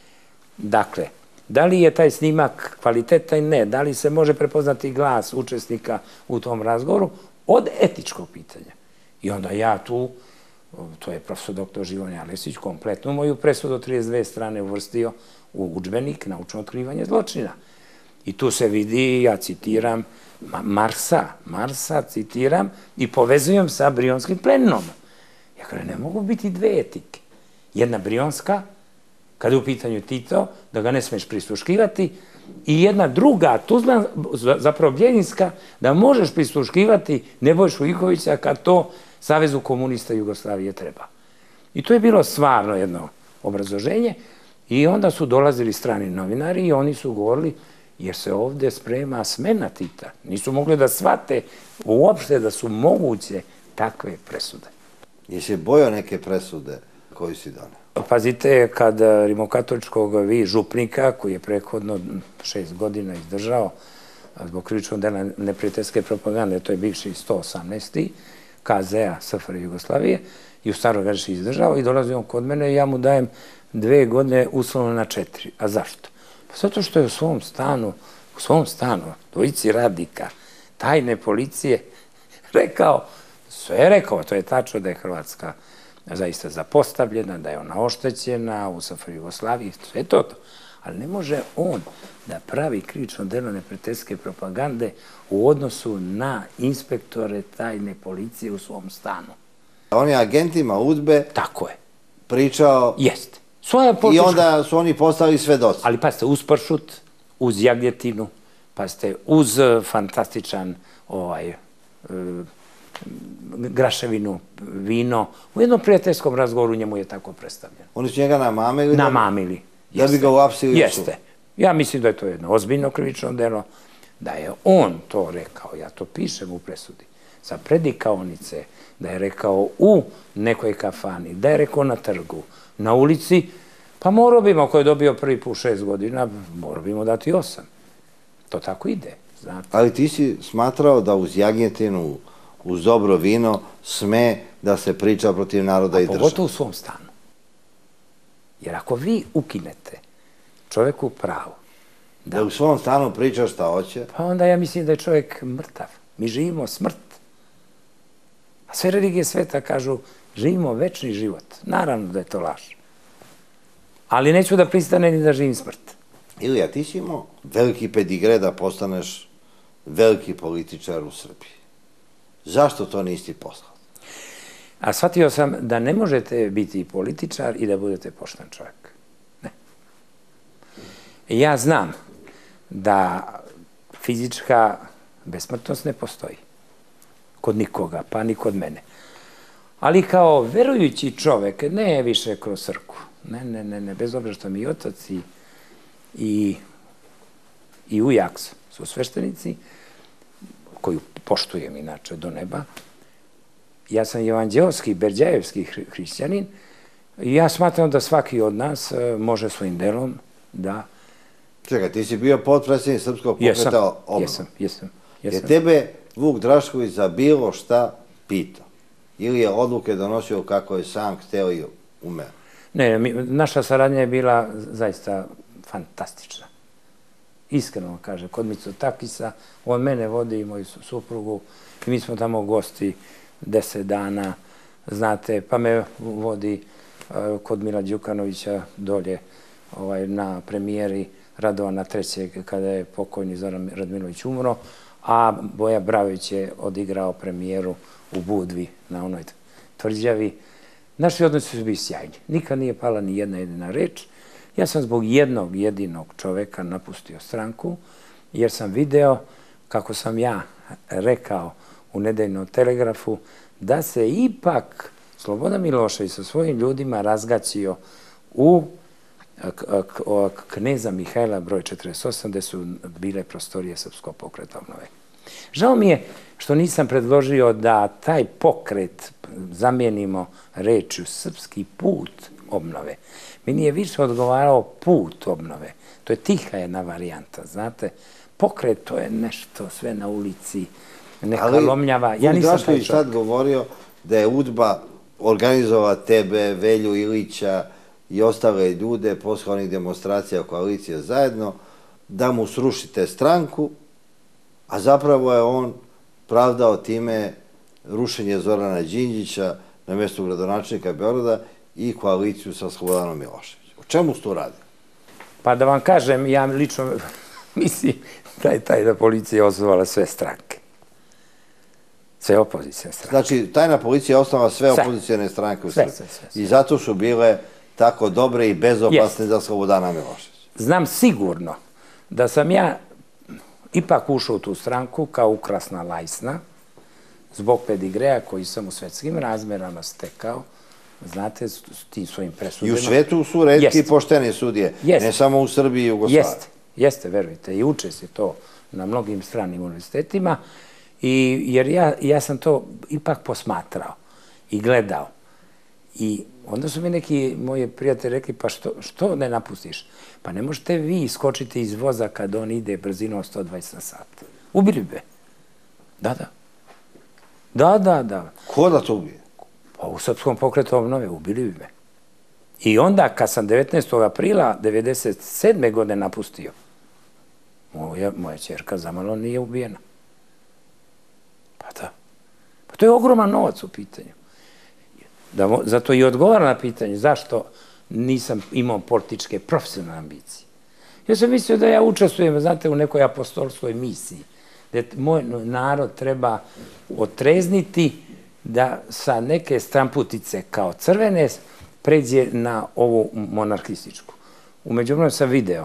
Dakle, da li je taj snimak kvalitetan? Ne. Da li se može prepoznati glas učesnika u tom razgovoru? Od etičkog pitanja. I onda ja tu, to je profesor doktor Živojin Aleksić, kompletnu moju presudu od trideset dve strane uvrstio u udžbenik naučno otkrivanje zločina. I tu se vidi, ja citiram Marsa, Marsa citiram i povezujem sa brionskim plenom. Ja kažem, ne mogu biti dve etike. Jedna brionska, kada je u pitanju Tito, da ga ne smeš prisluškivati, i jedna druga, Tuzla, zapravo Bljeninska, da možeš prisluškivati Nebojšu Ivkovića kad to Savezu komunista Jugoslavije treba. I to je bilo stvarno jedno obrazloženje i onda su dolazili strani novinari i oni su govorili jer se ovde sprema smena Tita. Nisu mogli da shvate uopšte da su moguće takve presude. Jesi bojao neke presude koju si doneo? Pazite, kad rimokatoličkog vi župnika, koji je prethodno šest godina izdržao zbog krivičnog dela neprijateljske propagande, to je bivši sto osamnaesti K Z-a S F R Jugoslavije, i u Staroj Gradiški izdržao i dolazi on kod mene i ja mu dajem dve godine uslovno na četiri. A zašto? Pa zato što je u svom stanu, u svom stanu, dvojici radnika, tajne policije, rekao, sve je rekao, to je tačno da je Hrvatska zaista zapostavljena, da je ona oštećena u S F R Jugoslaviji, sve to to. Ali ne može on da pravi krivično delo neprijateljske propagande u odnosu na inspektore tajne policije u svom stanu. On je agentima UDBE tako je pričao Jeste. i onda su oni postali svedoci. Ali pa ste uz pršut, uz jagnjetinu, pa ste uz fantastičan ovaj, graševinu, vino. U jednom prijateljskom razgovoru njemu je tako predstavljeno. Oni su njega namamili? Namamili. Da bi ga uapsili? Jeste. Ja mislim da je to jedno ozbiljno krivično delo, da je on to rekao, ja to pišem u presudi, sa predikaonice, da je rekao u nekoj kafani, da je rekao na trgu, na ulici, pa morao bi, ako je dobio prvi put šest godina, morao bi mu dati osam. To tako ide, znate. Ali ti si smatrao da uz jagnjetinu, uz dobro vino, sme da se priča protiv naroda i države? Pogotovo u svom stanu. Jer ako vi ukinete čoveku pravo da u svom stanu priča šta hoće, pa onda ja mislim da je čovjek mrtav. Mi živimo smrt. A sve religije sveta kažu živimo večni život. Naravno da je to laž. Ali neću da pristane ni da živim smrt. Ilija, ti si imao veliki pedigre da postaneš veliki političar u Srbiji. Zašto to nisi poslao? A shvatio sam da ne možete biti političar i da budete pošten čovjek. Ne. Ja znam da fizička besmrtnost ne postoji. Kod nikoga, pa ni kod mene. Ali kao verujući čovjek, ne više kroz crkvu. Ne, ne, ne, ne, bez obzira što mi i otac i, i, i ujak su sveštenici, koju poštujem inače do neba. Ja sam evanđeoski, berđajevski hrišćanin i ja smatram da svaki od nas može svojim delom da... Čekaj, ti si bio potpredsjednik Srpskog pokreta obnova. Jesam, jesam, jesam. Je tebe Vuk Drašković za bilo šta pitao? Ili je odluke donosio kako je sam hteo i umeo? Ne, naša saradnja je bila zaista fantastična. Iskreno kaže, kod Mitsotakisa, on mene vodi i moju suprugu i mi smo tamo gosti deset dana, znate, pa me vodi kod Mila Đukanovića dolje na premijeri Radovana trećeg kada je pokojni Zoran Radmilović umro, a Boja Bravić je odigrao premijeru u Budvi na onoj tvrđavi. Naši odnosi su bili sjajni. Nikad nije pala ni jedna jedina reč. Ja sam zbog jednog jedinog čoveka napustio stranku, jer sam video, kako sam ja rekao u Nedeljnom telegrafu, da se ipak Slobodan Milošević sa svojim ljudima razgacio u Kneza Mihajla broj četrdeset osam, gde su bile prostorije Srpskog pokreta obnove. Žao mi je što nisam predložio da taj pokret zamijenimo rečju Srpski put obnove. Meni je više odgovarao put obnove. To je tiha jedna varijanta, znate. Pokret, to je nešto sve na ulici, neka lomljava. Ja nisam taj čovjek. Ali sad govorio da je UDBA organizova tebe, Velju Ilića i ostale ljude posle onih demonstracija koalicije zajedno, da mu srušite stranku, a zapravo je on pravdao time rušenje Zorana Đinđića na mjestu gradonačelnika Beograda i koaliciju sa Slobodanom Miloševićem. O čemu su to radili? Pa da vam kažem, ja lično mislim taj da policija je osnovala sve stranke. Sve opozicijne stranke. Znači, tajna policija je osnovala sve opozicijne stranke u Srbiji. I zato su bile tako dobre i bezopasne za Slobodana Miloševića. Znam sigurno da sam ja ipak ušao u tu stranku kao ukrasna lajsna, zbog pedigreja koji sam u svetskim razmerama stekao, znate, s tim svojim presudima. I u svetu su retki pošteni sudije, ne samo u Srbiji i Jugoslaviji. Jeste, jeste, verujte, i uče se to na mnogim stranim univerzitetima, jer ja sam to ipak posmatrao i gledao. I onda su mi neki moji prijatelji rekli, pa što ne napustiš? Pa ne možete vi iskočiti iz voza kad on ide brzinom sto dvadeset na sat. Ubili bi me. Da, da. Da, da, da. Ko da to ubije? Pa u Srpskom pokretu obnove ubili bi me. I onda kad sam devetnaestog aprila devedeset sedme godine napustio, moja ćerka zamalo nije ubijena. Pa da. Pa to je ogroman novac u pitanju. Zato i odgovara na pitanje zašto nisam imao političke profesionalne ambicije. Ja sam mislio da ja učestvujem, znate, u nekoj apostolskoj misiji, gde moj narod treba otrezniti da sa neke stramputice kao crvene pređe na ovu monarhističku. Umeđu vremenu sam video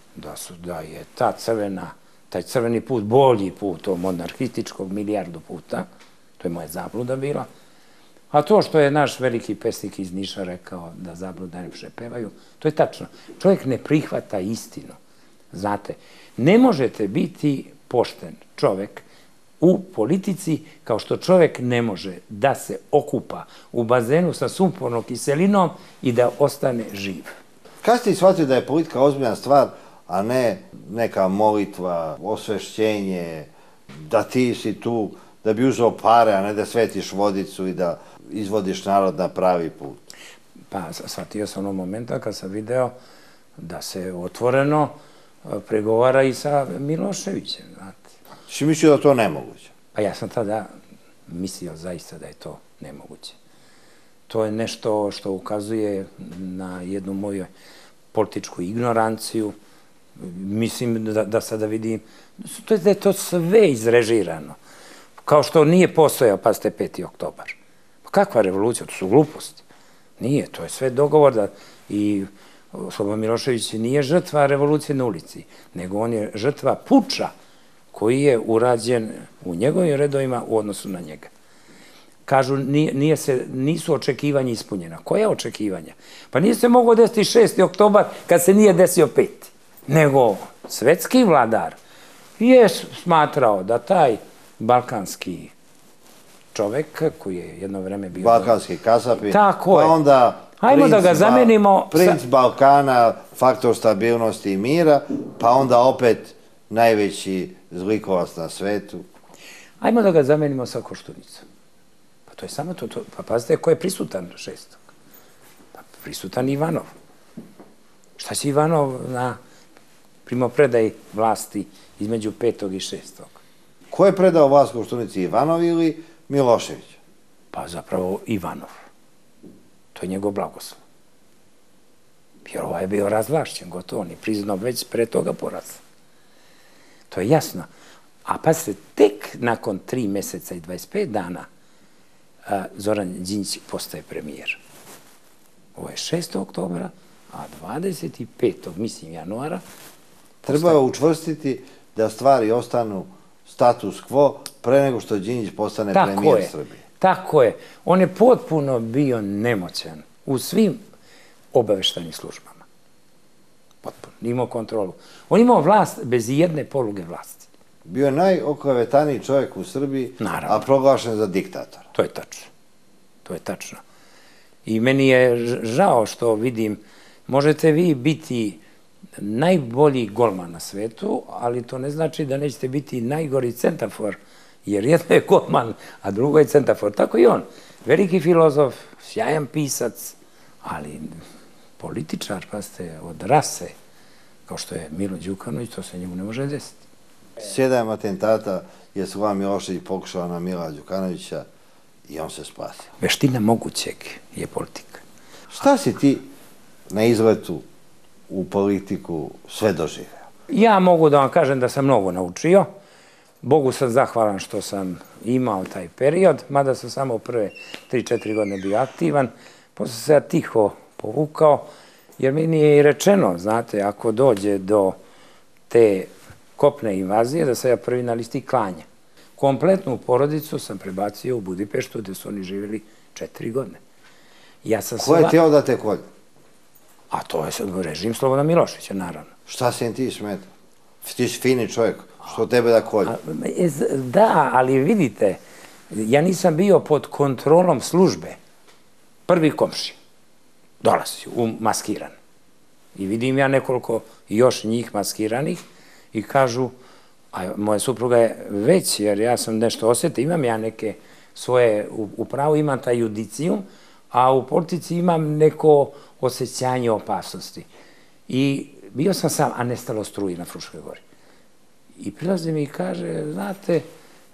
da je ta crvena, taj crveni put bolji put od monarhističkog milijardu puta, to je moja zabluda bila. A to što je naš veliki pesnik iz Niša rekao da zablude najlepše pevaju, to je tačno. Čovjek ne prihvata istinu. Znate, ne možete biti pošten čovjek u politici kao što čovjek ne može da se okupa u bazenu sa sumpornom kiselinom i da ostane živ. Kad ste shvatili da je politika ozbiljna stvar, a ne neka molitva, osvešćenje, da ti si tu da bi uzeo pare, a ne da svetiš vodicu i da izvodiš narod na pravi put? Pa, shvatio sam onog momenta kad sam video da se otvoreno pregovara i sa Miloševićem, znate. Si mislio da to nemoguće? Pa ja sam tada mislio zaista da je to nemoguće. To je nešto što ukazuje na jednu moju političku ignoranciju. Mislim da sada vidim da je to sve izrežirano. Kao što nije postojao, pa ste peti oktobar. Kakva revolucija? To su gluposti. Nije, to je sve dogovor da i Slobodan Milošević nije žrtva revolucije na ulici, nego on je žrtva puča koji je urađen u njegovim redovima u odnosu na njega. Kažu, nisu očekivanja ispunjena. Koja očekivanja? Pa nije se mogao desiti šesti oktobar kad se nije desio peti. Nego svetski vladar je smatrao da taj balkanski čovek koji je jedno vreme bio... Balkanski kasapi. Tako je. Pa onda Hajmo da ga zamenimo... Princ Balkana, faktor stabilnosti i mira, pa onda opet najveći zlikovac na svetu. Hajmo da ga zamenimo sa Koštunicom. Pa to je samo to. Pa pazite, ko je prisutan šestog? Pa prisutan Ivanov. Šta će Ivanov na primopredaji vlasti između petog i šestog? Ko je predao vlast Koštunici, Ivanov ili Milošević? Pa zapravo Ivanov. To je njegov blagoslov. Jer ovo je bio razvlašćen, gotovo, on je priznao već pre toga poraz. To je jasno. A pa se tek nakon tri meseca i dvadeset pet dana Zoran Đinđić postaje premijer. Ovo je šestog oktobra, a dvadeset petog mislim januara... Treba učvrstiti da stvari ostanu status quo pre nego što Đinđić postane premijer Srbije. Tako je. On je potpuno bio nemoćan u svim obaveštajnim službama. Potpuno. Nimao kontrolu. On imao vlast bez jedne poluge vlasti. Bio je najoklavetaniji čovjek u Srbiji, a proglašen za diktatora. To je tačno. To je tačno. I meni je žao što vidim, možete vi biti najbolji golman na svetu, ali to ne znači da nećete biti najgori centafor, jer jedno je golman, a drugo je centafor. Tako i on. Veliki filozof, sjajan pisac, ali političar, pa ste od rase, kao što je Milo Đukanović, to se njemu ne može desiti. Sedam atentata je Slobodan Milošević pokušao na Mila Đukanovića i on se spasio. Veština mogućeg je politika. Šta si ti na izletu u politiku sve doživeo? Ja mogu da vam kažem da sam mnogo naučio. Bogu sam zahvalan što sam imao taj period, mada sam samo prve tri četiri godine bio aktivan. Posle se ja tiho povukao, jer meni je i rečeno, znate, ako dođe do te kopne invazije, da sam ja prvi na listi klanja. Kompletnu porodicu sam prebacio u Budimpeštu, gde su oni živjeli četiri godine. Ko je teo da te kolje? A to je režim Slobodana Miloševića, naravno. Šta se ti smeta? Ti si fini čovjek, što tebe da kolje? Da, ali vidite, ja nisam bio pod kontrolom službe. Prvi komši dolazi maskiran. I vidim ja nekoliko još njih maskiranih i kažu, a moja supruga je već, jer ja sam nešto osjetio, imam ja neke svoje, u pravu imam taj judicijum, a u politici imam neko osjećanje opasnosti. I bio sam sam, a nestalo struji na Fruškoj gori. I prilazi mi i kaže, znate,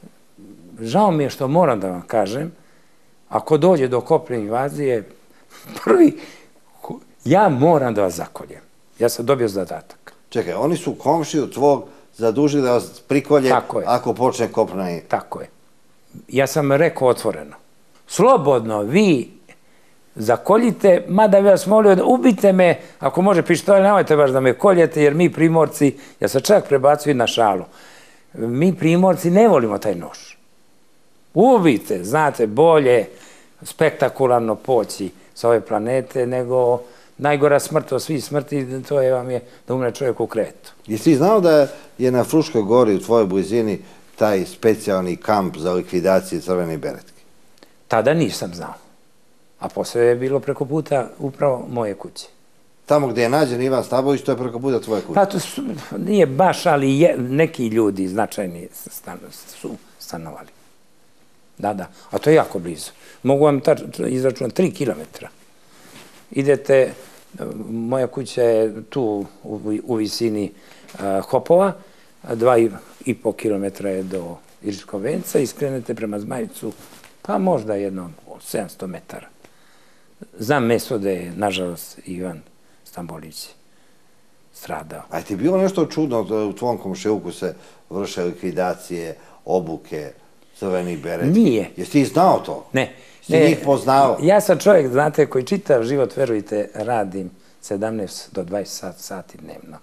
žao mi je što moram da vam kažem, ako dođe do kopne invazije, prvi, ja moram da vas zakoljem. Ja sam dobio zadatak. Čekaj, oni su komšiju tvog zadužili da vas prikolje ako počne kopna invazija. Tako je. Ja sam rekao otvoreno, slobodno vi zakoljite, mada bi vas molio da ubite me, ako može pištolj, nemojte baš da me koljete, jer mi primorci, ja sam čak prebacio i na šalu, mi primorci ne volimo taj nož. Ubite, znate, bolje spektakularno poći sa ove planete, nego najgora smrt od svih smrti, to je vam je da umre čovjek u kretu. Jesi ti znao da je na Fruškoj gori u tvojoj blizini taj specijalni kamp za likvidaciju Crvene beretke? Tada nisam znao. A posle je bilo preko puta upravo moje kuće. Tamo gde je nađen Ivan Stabović, to je preko puta tvoje kuće? Pa to nije baš, ali neki ljudi značajni su stanovali. Da, da. A to je jako blizu. Mogu vam izračunati tri kilometra. Idete, moja kuća je tu u visini Hopova, dva i po kilometra je do Iriškog venca i skrenete prema Zmajevcu, pa možda jedno sedamsto metara. Znam mesto da je, nažalost, Ivan Stambolić stradao. A je ti bilo nešto čudno da u tvom komšiluku se vrše likvidacije, obuke, Crveni beret? Nije. Jesi ti znao to? Ne. Jesi njih poznao? Ja sam čovjek, znate, koji čitav život, verujte, radim sedamnaest do dvadeset sati dnevno.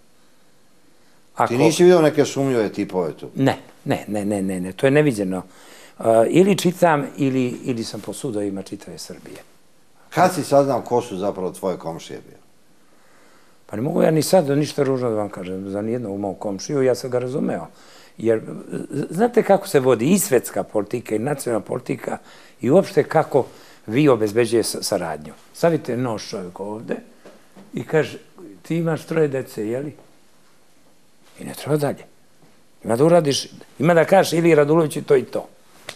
Ti nisi vidio neke sumnjive tipove tu? Ne, ne, ne, ne, ne, to je neviđeno. Ili čitam, ili sam po sudovima čitave Srbije. Kad si saznao ko su zapravo tvoje komšije bili? Pa ne mogu ja ni sad ništa ružno da vam kažem za nijednog mog komšiju, ja sam ga razumeo. Jer, znate kako se vodi i svetska politika i nacionalna politika i uopšte kako vi obezbeđuje saradnju. Stavite nož čovjek ovde i kaže, ti imaš troje dece, jeli? I ne treba dalje. Ima da uradiš, ima da kažeš ili Radulović i to i to.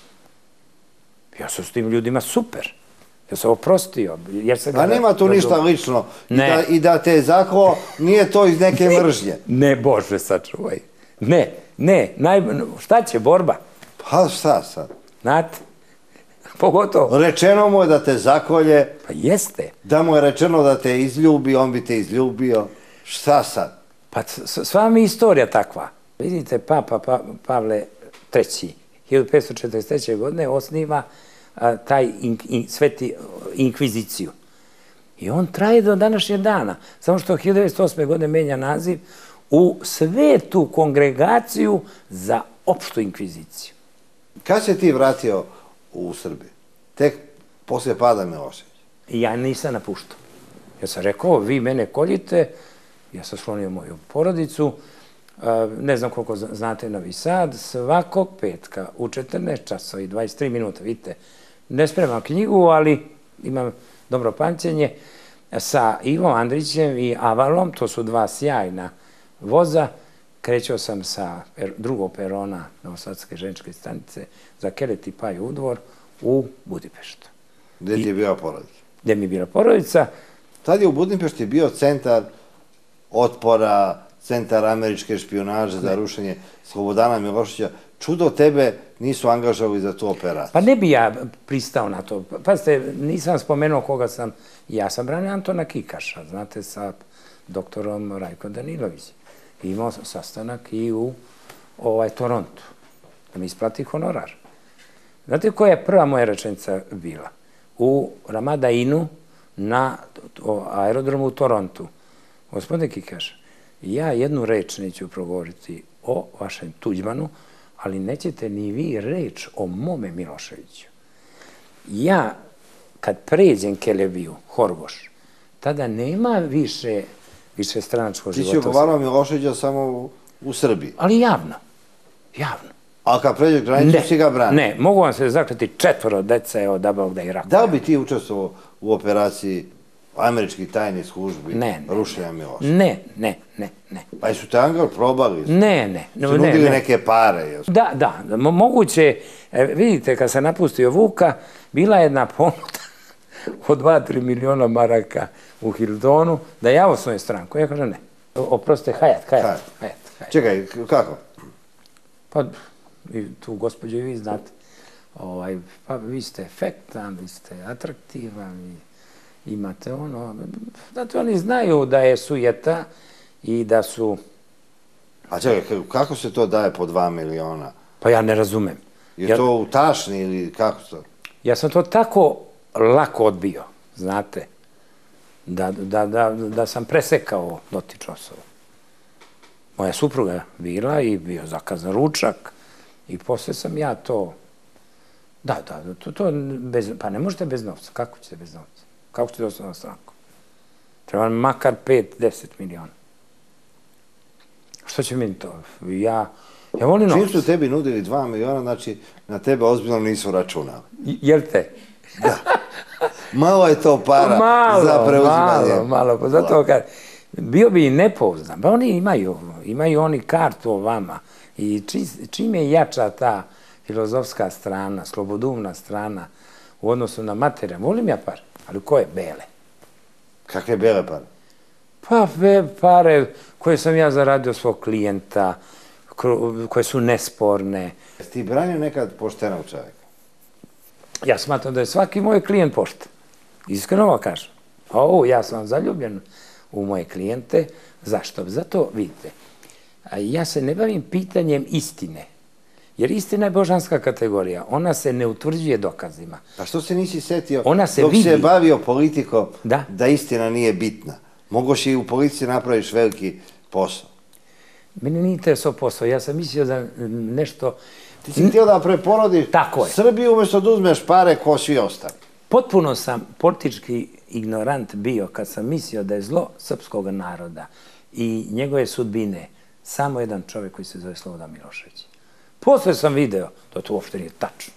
Ja sam s tim ljudima super. Ja sam oprostio. A nema tu ništa lično. I da te zaklo, nije to iz neke mržnje. Ne, Bože, sačuvaj. Ne, ne. Šta će, borba? Pa šta sad? Znate? Pogotovo. Rečeno mu je da te zakolje. Pa jeste. Da mu je rečeno da te izljubi, on bi te izljubio. Šta sad? Pa sva mi istorija takva. Vidite, Papa Pavle treći hiljadu petsto četrdeset treće. godine osniva taj sveti inkviziciju. I on traje do današnjeg dana. Samo što hiljadu devetsto osme. godine menja naziv u Svetu kongregaciju za opštu inkviziciju. Kad se ti vratio u Srbiju? Tek poslije pada Miloševića? Ja nisam napuštao. Ja sam rekao, vi mene koljite, ja sam slonio moju porodicu, ne znam koliko znate Novi Sad, svakog petka u četrnaest časova i dvadeset tri minuta, vidite, ne spremam knjigu, ali imam dobro pamćenje, sa Ivom Andrićem i Avalom, to su dva sjajna voza, krećao sam sa drugog perona Novosadske željezničke stanice za Keret i Paj Udvor u Budimpeštu. Gde ti je bila porodica? Gde mi je bila porodica. Tad je u Budimpešti bio centar otpora, centar američke špijunaže za rušenje Slobodana Miloševića. Čudo tebe nisu angažovali za tu operaciju. Pa ne bi ja pristao na to. Pazite, nisam spomenuo koga sam. Ja sam branio Antona Kikaša, znate, sa doktorom Rajko Danilovićem. Imao sam sastanak i u Torontu, da mi isplati honorar. Znate koja je prva moja rečenica bila? U Ramada Inu na aerodromu u Torontu. Gospodine Kikaš, ja jednu reč neću progovoriti o vašem Tuđmanu, ali nećete ni vi reč o mome Miloševiću. Ja, kad pređem Kelebiju, Horgoš, tada nema više više stranačko života. Ti si ogovarao Miloševića samo u Srbiji. Ali javno. Javno. A kad pređeš granicu si ga brani? Ne, mogu vam se zakleti četvoro dece, evo da Bog da i rako. Da li bi ti učestvovao u operaciji američkih tajnih službi rušenja Miloševića? Ne, ne, ne, ne. Pa su te angaž probali? Ne, ne. Su nudili neke pare? Da, da. Moguće, vidite, kad sam napustio Vuka, bila je jedna ponuda od dva do tri miliona maraka u Hildonu, da ja osnovim stranku. Ja kažem ne. Oprostite, Hajat, Hajat. Čekaj, kako? Pa, tu gospođo i vi znate, pa vi ste efektan, vi ste atraktivan, imate ono, znate, oni znaju da je sujeta i da su... A čekaj, kako se to daje po dva miliona? Pa ja ne razumem. Je to u tašni ili kako to? Ja sam to tako lako odbio, znate, da sam presekao dotičnu osobu. Moja supruga bila i bio zakazan ručak i posle sam ja to... Da, da, to bez... Pa ne možete bez novca. Kako ćete bez novca? Kako ćete osnovati stranku? Treba makar pet do deset miliona. Što će mi to? Ja... Ja volim novca. Čim su tebi nudili dva miliona, znači na tebe ozbiljno nisu računali. Jel te? Da. Malo je to para za preuzimanje. Malo, malo, malo. Zato kad bio bi i nepouzdan. Pa oni imaju, imaju oni kartu o vama. I čim je jača ta filozofska strana, slobodumna strana u odnosu na materija, volim ja pare, ali koje bele? Kakve bele pare? Pa pare koje sam ja zaradio svog klijenta, koje su nesporne. Ti branio nekad poštenog čovjeka? Ja smatram da je svaki moj klijent pošten. Iskreno vam kažem. O, ja sam zaljubljen u moje klijente. Zašto? Zato, vidite, ja se ne bavim pitanjem istine. Jer istina je božanska kategorija. Ona se ne utvrđuje dokazima. A što se nisi setio dok se bavio politikom da istina nije bitna? Mogoš i u politici napraviš veliki posao. Mene nije interesao posao. Ja sam mislio da nešto... Ti si htio da preporodiš Srbiju umjesto da uzmeš pare ko svi ostali. Potpuno sam politički ignorant bio kad sam mislio da je zlo srpskog naroda i njegove sudbine samo jedan čovjek koji se zove Slobodan Milošević. Posle sam video da to uopšte nije tačno.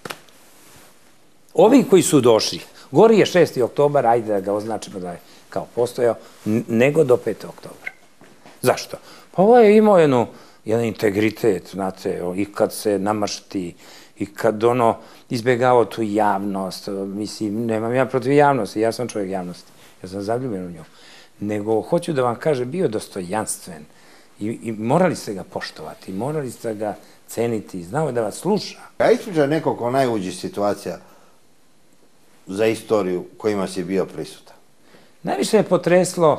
Ovi koji su došli, gori je šesti oktobar, ajde da ga označimo da je kao postojao, nego do petog oktobra. Zašto? Pa ovo je imao jedan integritet, znate, i kad se namašti, i kad ono izbjegao tu javnost, mislim, nemam ja protiv javnosti, ja sam čovjek javnosti, ja sam zaljubljen u nju, nego hoću da vam kažem, bio dostojanstven i morali ste ga poštovati, morali ste ga ceniti, znao je da vas sluša. A ispričaj nekoliko najluđih situacija za istoriju kojima si bio prisutan? Najviše je potreslo,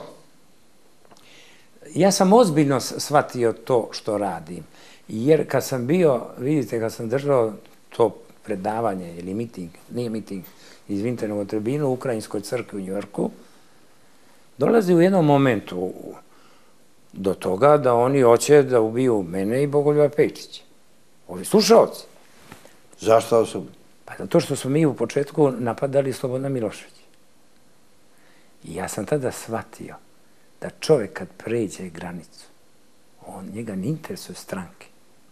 ja sam ozbiljno shvatio to što radim, jer kad sam bio, vidite, kad sam držao to predavanje ili miting, nije miting, izvinite, nego tribinu u Ukrajinskoj crkvi u Njujorku, dolazi u jednom momentu do toga da oni hoće da ubiju mene i Bogoljuba Pejčića. Ovi slušalci. Zašto su? Pa zato što smo mi u početku napadali Slobodana Miloševića. I ja sam tada shvatio da čovjek kad pređe granicu, on njega ne interesuje stranke.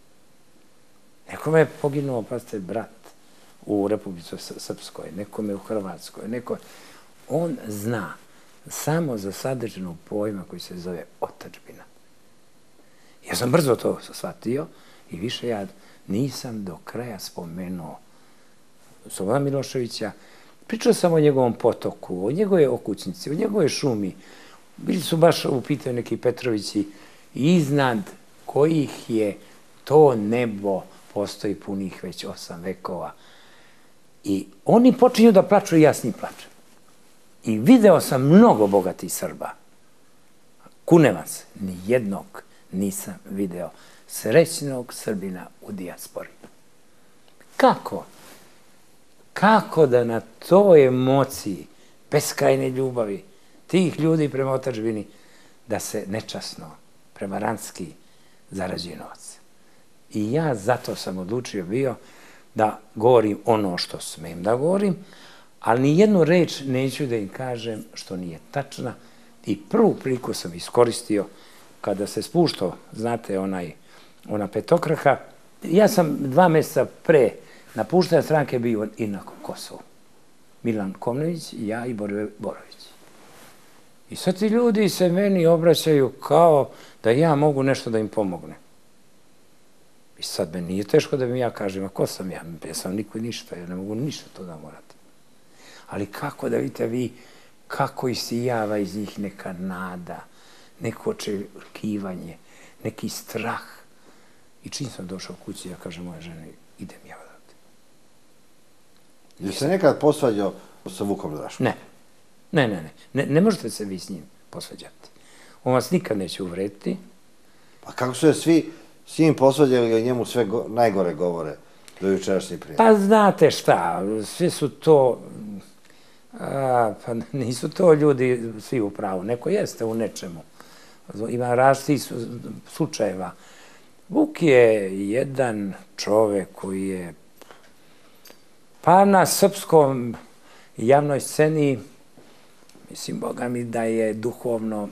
Nekome je poginuo, pazite, brat u Republici Srpskoj, nekome u Hrvatskoj, nekome... On zna samo za sadržinu pojma koji se zove otadžbina. Ja sam brzo to shvatio i više ja nisam do kraja spomenuo Slobodana Miloševića. Pričao sam o njegovom potoku, o njegove okućnici, o njegove šumi. Bili su baš u pitanju neki Petrovići, iznad kojih je to nebo postoji punih već osam vekova. I oni počinju da plaču i ja s njim plačem. I video sam mnogo bogatih Srba. Kunevac, ni jednog nisam video srećnog Srbina u dijaspori. Kako? Kako da na toj emociji beskrajne ljubavi tih ljudi prema otadžbini da se nečasno, prevarantski zarađuje novac. I ja zato sam odlučio bio da govorim ono što smem da govorim, ali ni jednu reč neću da im kažem što nije tačna. I prvu priliku sam iskoristio kada se spuštao, znate, onaj, ona petokraka. Ja sam dva mjeseca pre napuštanja stranke bio i na Kosovu. Milan Komnević, ja i Borivoje Borović. I sad ti ljudi se meni obraćaju kao da ja mogu nešto da im pomognem. I sad meni nije teško da mi ja kažem, a ko sam ja? Ja sam niko ništa, ja ne mogu ništa to da morate. Ali kako da vidite vi, kako isijava iz njih neka nada, neko očekivanje, neki strah. I čim sam došao kući, ja kažem moja žena, idem ja odavde. Jesi se nekad posvađao sa Vukom Draškom? Ne. Ne, ne, ne. Ne možete se vi s njim posvađati. On vas nikad neće uvrediti. Pa kako su je svi s njim posvađali i o njemu sve najgore govore do jučerašnji primjer? Pa znate šta, svi su to... Pa nisu to ljudi svi u pravu. Neko jeste u nečemu. Ima različitih slučajeva. Vuk je jedan čovek koji je pa na srpskom javnoj sceni, mislim, Boga mi, da je duhovno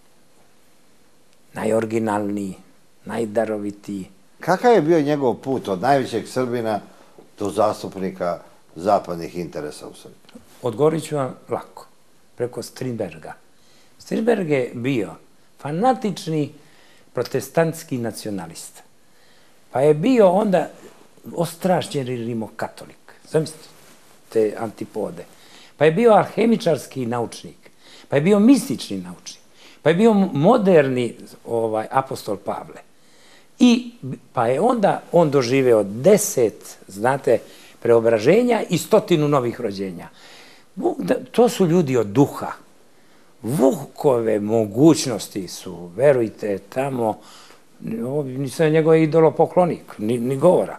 najoriginalniji, najdarovitiji. Kakav je bio njegov put od najvećeg Srbina do zastupnika zapadnih interesa u Srbiji? Odgovorit ću vam lako, preko Strindberga. Strindberg je bio fanatični protestantski nacionalista. Pa je bio onda ostrašćeni rimokatolik. Zamislite te antipode. Pa je bio alhemičarski naučnik. Pa je bio mistični naučnik. Pa je bio moderni apostol Pavle. I pa je onda on doživeo deset, znate, preobraženja i stotinu novih rođenja. To su ljudi od duha. Vukove mogućnosti su, verujte, tamo, nisam njegov idolopoklonik, ni govora.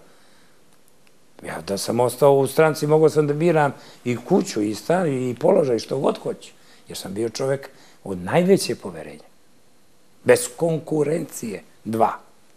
Ja da sam ostao u stranci, mogao sam da biram i kuću, i stan, i položaj, što god hoću. Jer sam bio čovek od najveće poverenja. Bez konkurencije. Dva.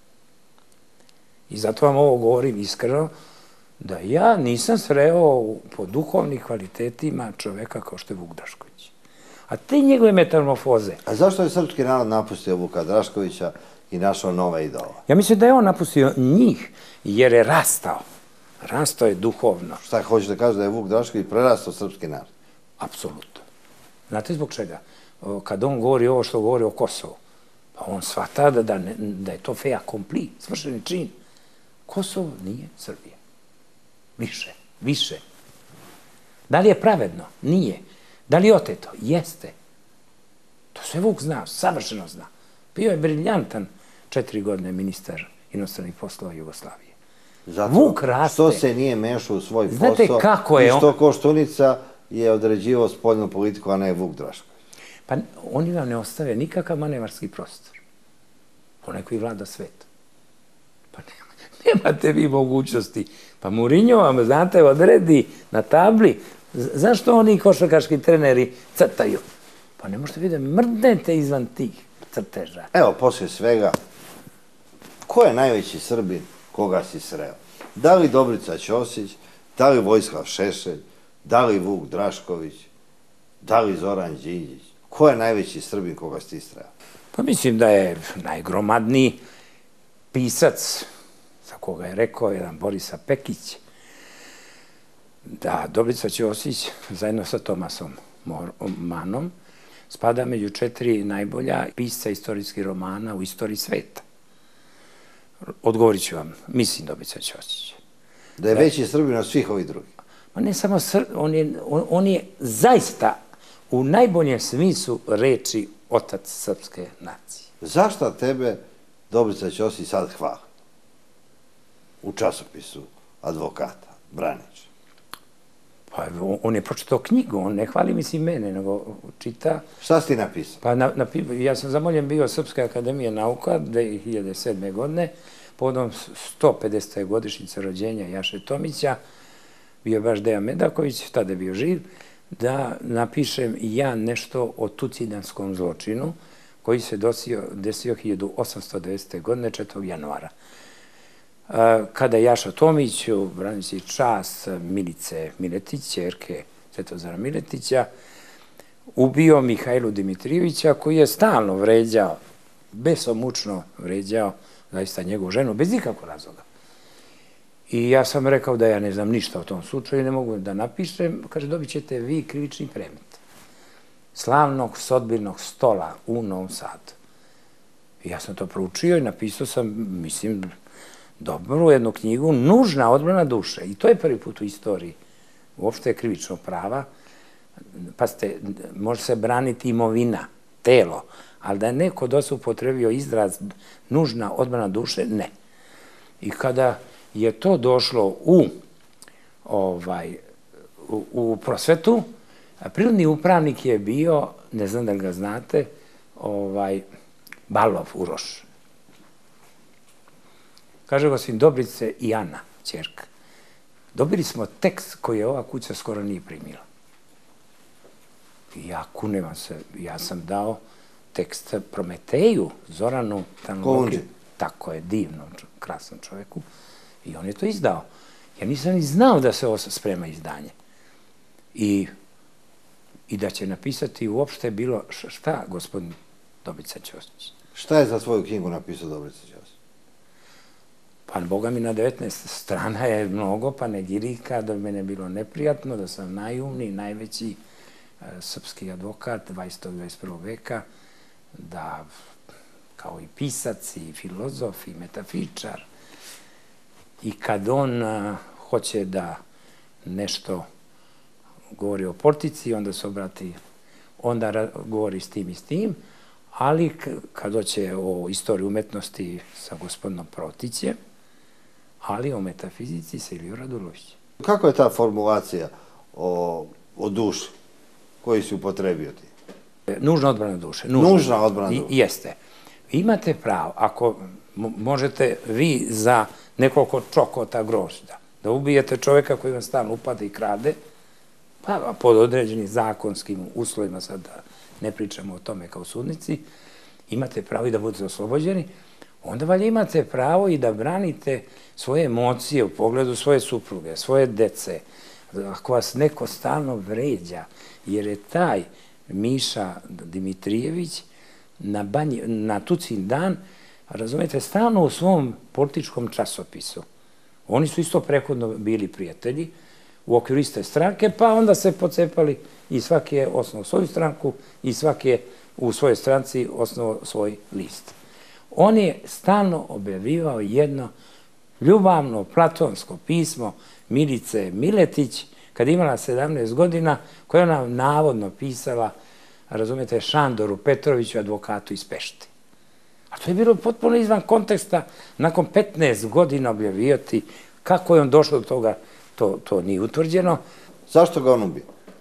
I zato vam ovo govorim iskreno, da ja nisam sreo po duhovnim kvalitetima čoveka kao što je Vuk Drašković. A te njegove metamorfoze... A zašto je srpski narod napustio Vuka Draškovića i našao nova idola? Ja mislim da je on napustio njih, jer je rastao. Rastao je duhovno. Šta hoćeš da kažeš da je Vuk Drašković prerastao srpski narod? Apsolutno. Znate zbog čega? Kad on govori ovo što govori o Kosovu, pa on shvata da je to fait accompli, svršeni čin. Kosovo nije Srbija. Više, više. Da li je pravedno? Nije. Da li je oteto? Jeste. To sve Vuk zna, savršeno zna. Bio je briljantan četiri godine ministar inostranih poslova Jugoslavije. Vuk raste. Što se nije mešao u svoj posao Znate kako je i on... što Koštunica je određivao spoljnu politiku, a ne Vuk Drašković. Pa oni vam ne ostave nikakav manevarski prostor. Onaj koji vlada svet. Pa nemate vi mogućnosti. Pa Mourinho vam, znate, odredi na tabli. Zašto oni košarkaški treneri crtaju? Pa ne možete vidjeti, mrdnete izvan tih crteža. Evo, poslije svega, ko je najveći Srbin koga si sreo? Da li Dobrica Ćosić, da li Vojislav Šešelj, da li Vuk Drašković, da li Zoran Đinđić? Ko je najveći Srbin koga si ti sreo? Pa mislim da je najgromadniji pisac, za koga je rekao jedan Borisa Pekić, da Dobrica Ćosić, zajedno sa Tomasom Manom, spada među četiri najbolja pisca istorijskih romana u istoriji sveta. Odgovorit ću vam, mislim Dobrica Ćosić. Da je veći Srbin od svih ovih drugih? Ma ne samo Srbin, on je, on, on je zaista u najboljem smislu reči otac srpske nacije. Zašto tebe Dobrica Ćosić sad hvali? U časopisu advokata, Branić. Pa on je pročitao knjigu, on ne hvali mislim mene, nego čita... Šta si ti napisao? Pa na, na, ja sam zamoljen bio Srpske akademije nauka dve hiljade sedme. godine, povodom sto pedesete godišnjice rođenja Jaše Tomića, bio je baš Dejan Medaković, tada je bio živ, da napišem ja nešto o tucidanskom zločinu koji se desio, desio hiljadu osamsto devesete. godine, četvrtog januara. Kada je Jaša Tomić, branici čast Milice Miletić, ćerke Svetozara Miletića, ubio Mihajlu Dimitrijevića, koji je stalno vređao, besomučno vređao zaista njegovu ženu, bez nikakvog razloga. I ja sam rekao da ja ne znam ništa o tom slučaju, ne mogu da napišem. Kaže, dobit ćete vi krivični predmet slavnog sodbenog stola u Novom Sadu. I ja sam to proučio i napisao sam, mislim, dobru jednu knjigu, Nužna odbrana duše. I to je prvi put u istoriji uopšte krivičnog prava. Pazite, može se braniti imovina, telo, ali da je neko dosta upotrebio izraz nužna odbrana duše, ne. I kada je to došlo u, ovaj, u, u prosvetu, prirodni upravnik je bio, ne znam da ga znate, ovaj, Balov Uroš. Kaže gospodin Dobrice i Ana, ćerka, dobili smo tekst koji je ova kuća skoro nije primila. I ja kunevam se, ja sam dao tekst Prometeju, Zoranu Tanlogi, tako je, divnom, krasnom čoveku, i on je to izdao. Ja nisam ni znao da se ovo sprema izdanje. I, i da će napisati uopšte bilo šta gospodin Dobrica Ćosić. Šta je za svoju knjigu napisao Dobrica Ćosić? Pa, boga mi, na devetnaest strana je mnogo panegirika, da bi mene bilo neprijatno, da sam najumniji, najveći srpski advokat dvadesetog i dvadeset prvog veka, da kao i pisac, i filozof, i metafičar, i kad on hoće da nešto govori o politici, onda se obrati, onda govori s tim i s tim, ali kad hoće o istoriji umetnosti sa gospodinom Protićem, ali o metafizici sa Ilijom Radulovićem. Kako je ta formulacija o, o duši koju si upotrebio ti? Nužna odbrana duše. Nužna odbrana duše. Jeste. Imate pravo, ako možete vi za nekoliko čokota grožđa da ubijete čoveka koji vam stalno upada i krade, pa pod određenim zakonskim uslovima, sad da ne pričamo o tome kao sudnici, imate pravo i da budete oslobođeni, onda valja imate pravo i da branite svoje emocije u pogledu svoje supruge, svoje dece. Ako vas neko stalno vređa, jer je taj Miša Dimitrijević na, banji, na Tucin dan, razumete, stalno u svom političkom časopisu. Oni su isto prehodno bili prijatelji u okviru iste stranke, pa onda se pocepali i svaki je osnovao svoju stranku i svaki je u svojoj stranci osnovao svoj list. On je stalno objavljivao jedno ljubavno platonsko pismo Milice Miletić, kad je imala sedamnaest godina, koje ona navodno pisala, razumete, Šandoru Petroviću, advokatu iz Pešte. A to je bilo potpuno izvan konteksta, nakon petnaest godina objavljivati kako je on došao do toga, to, to nije utvrđeno. Zašto ga on ubio?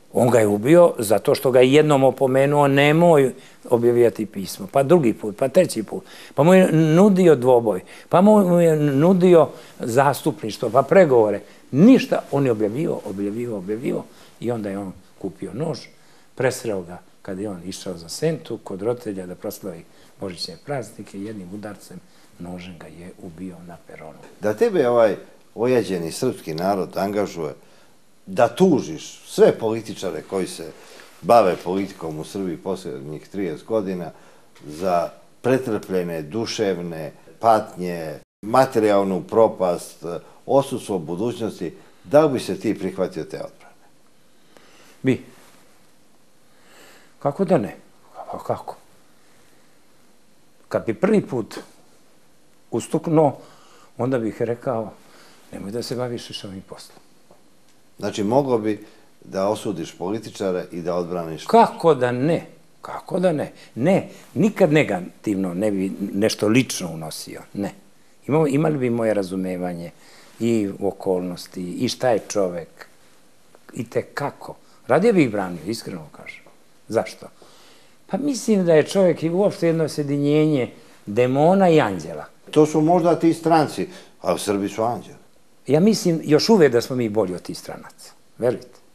On ga je ubio zato što ga je jednom opomenuo nemoj objavljati pismo, pa drugi put, pa treći put, pa mu je nudio dvoboj, pa mu je nudio zastupništvo, pa pregovore. Ništa, on je objavio, objavio, objavio i onda je on kupio nož, presreo ga kada je on išao za Sentu kod roditelja da proslavi božićne praznike, jednim udarcem nožem ga je ubio na peronu. Da tebe ovaj ojađeni srpski narod angažuje da tužiš sve političare koji se bave politikom u Srbiji posljednjih trideset godina za pretrpljene duševne patnje, materijalnu propast, odsustvo budućnosti, da li bi se ti prihvatio te odbrane? Bi. Kako da ne? Pa kako? Kad bi prvi put ustuknuo, onda bih rekao nemoj da se baviš ovim poslom. Znači, moglo bi da osudiš političare i da odbraniš... Kako da ne? Kako da ne? Ne, nikad negativno ne bi nešto lično unosio, ne. Imali bi moje razumevanje i okolnosti, i šta je čovek, i te kako. Radije bih branio, iskreno kažem. Zašto? Pa mislim da je čovek i uopšte jedno sjedinjenje demona i anđela. To su možda ti stranci, a Srbi su anđeli. Ja mislim još uvek da smo mi bolji od tih stranaca, verujte.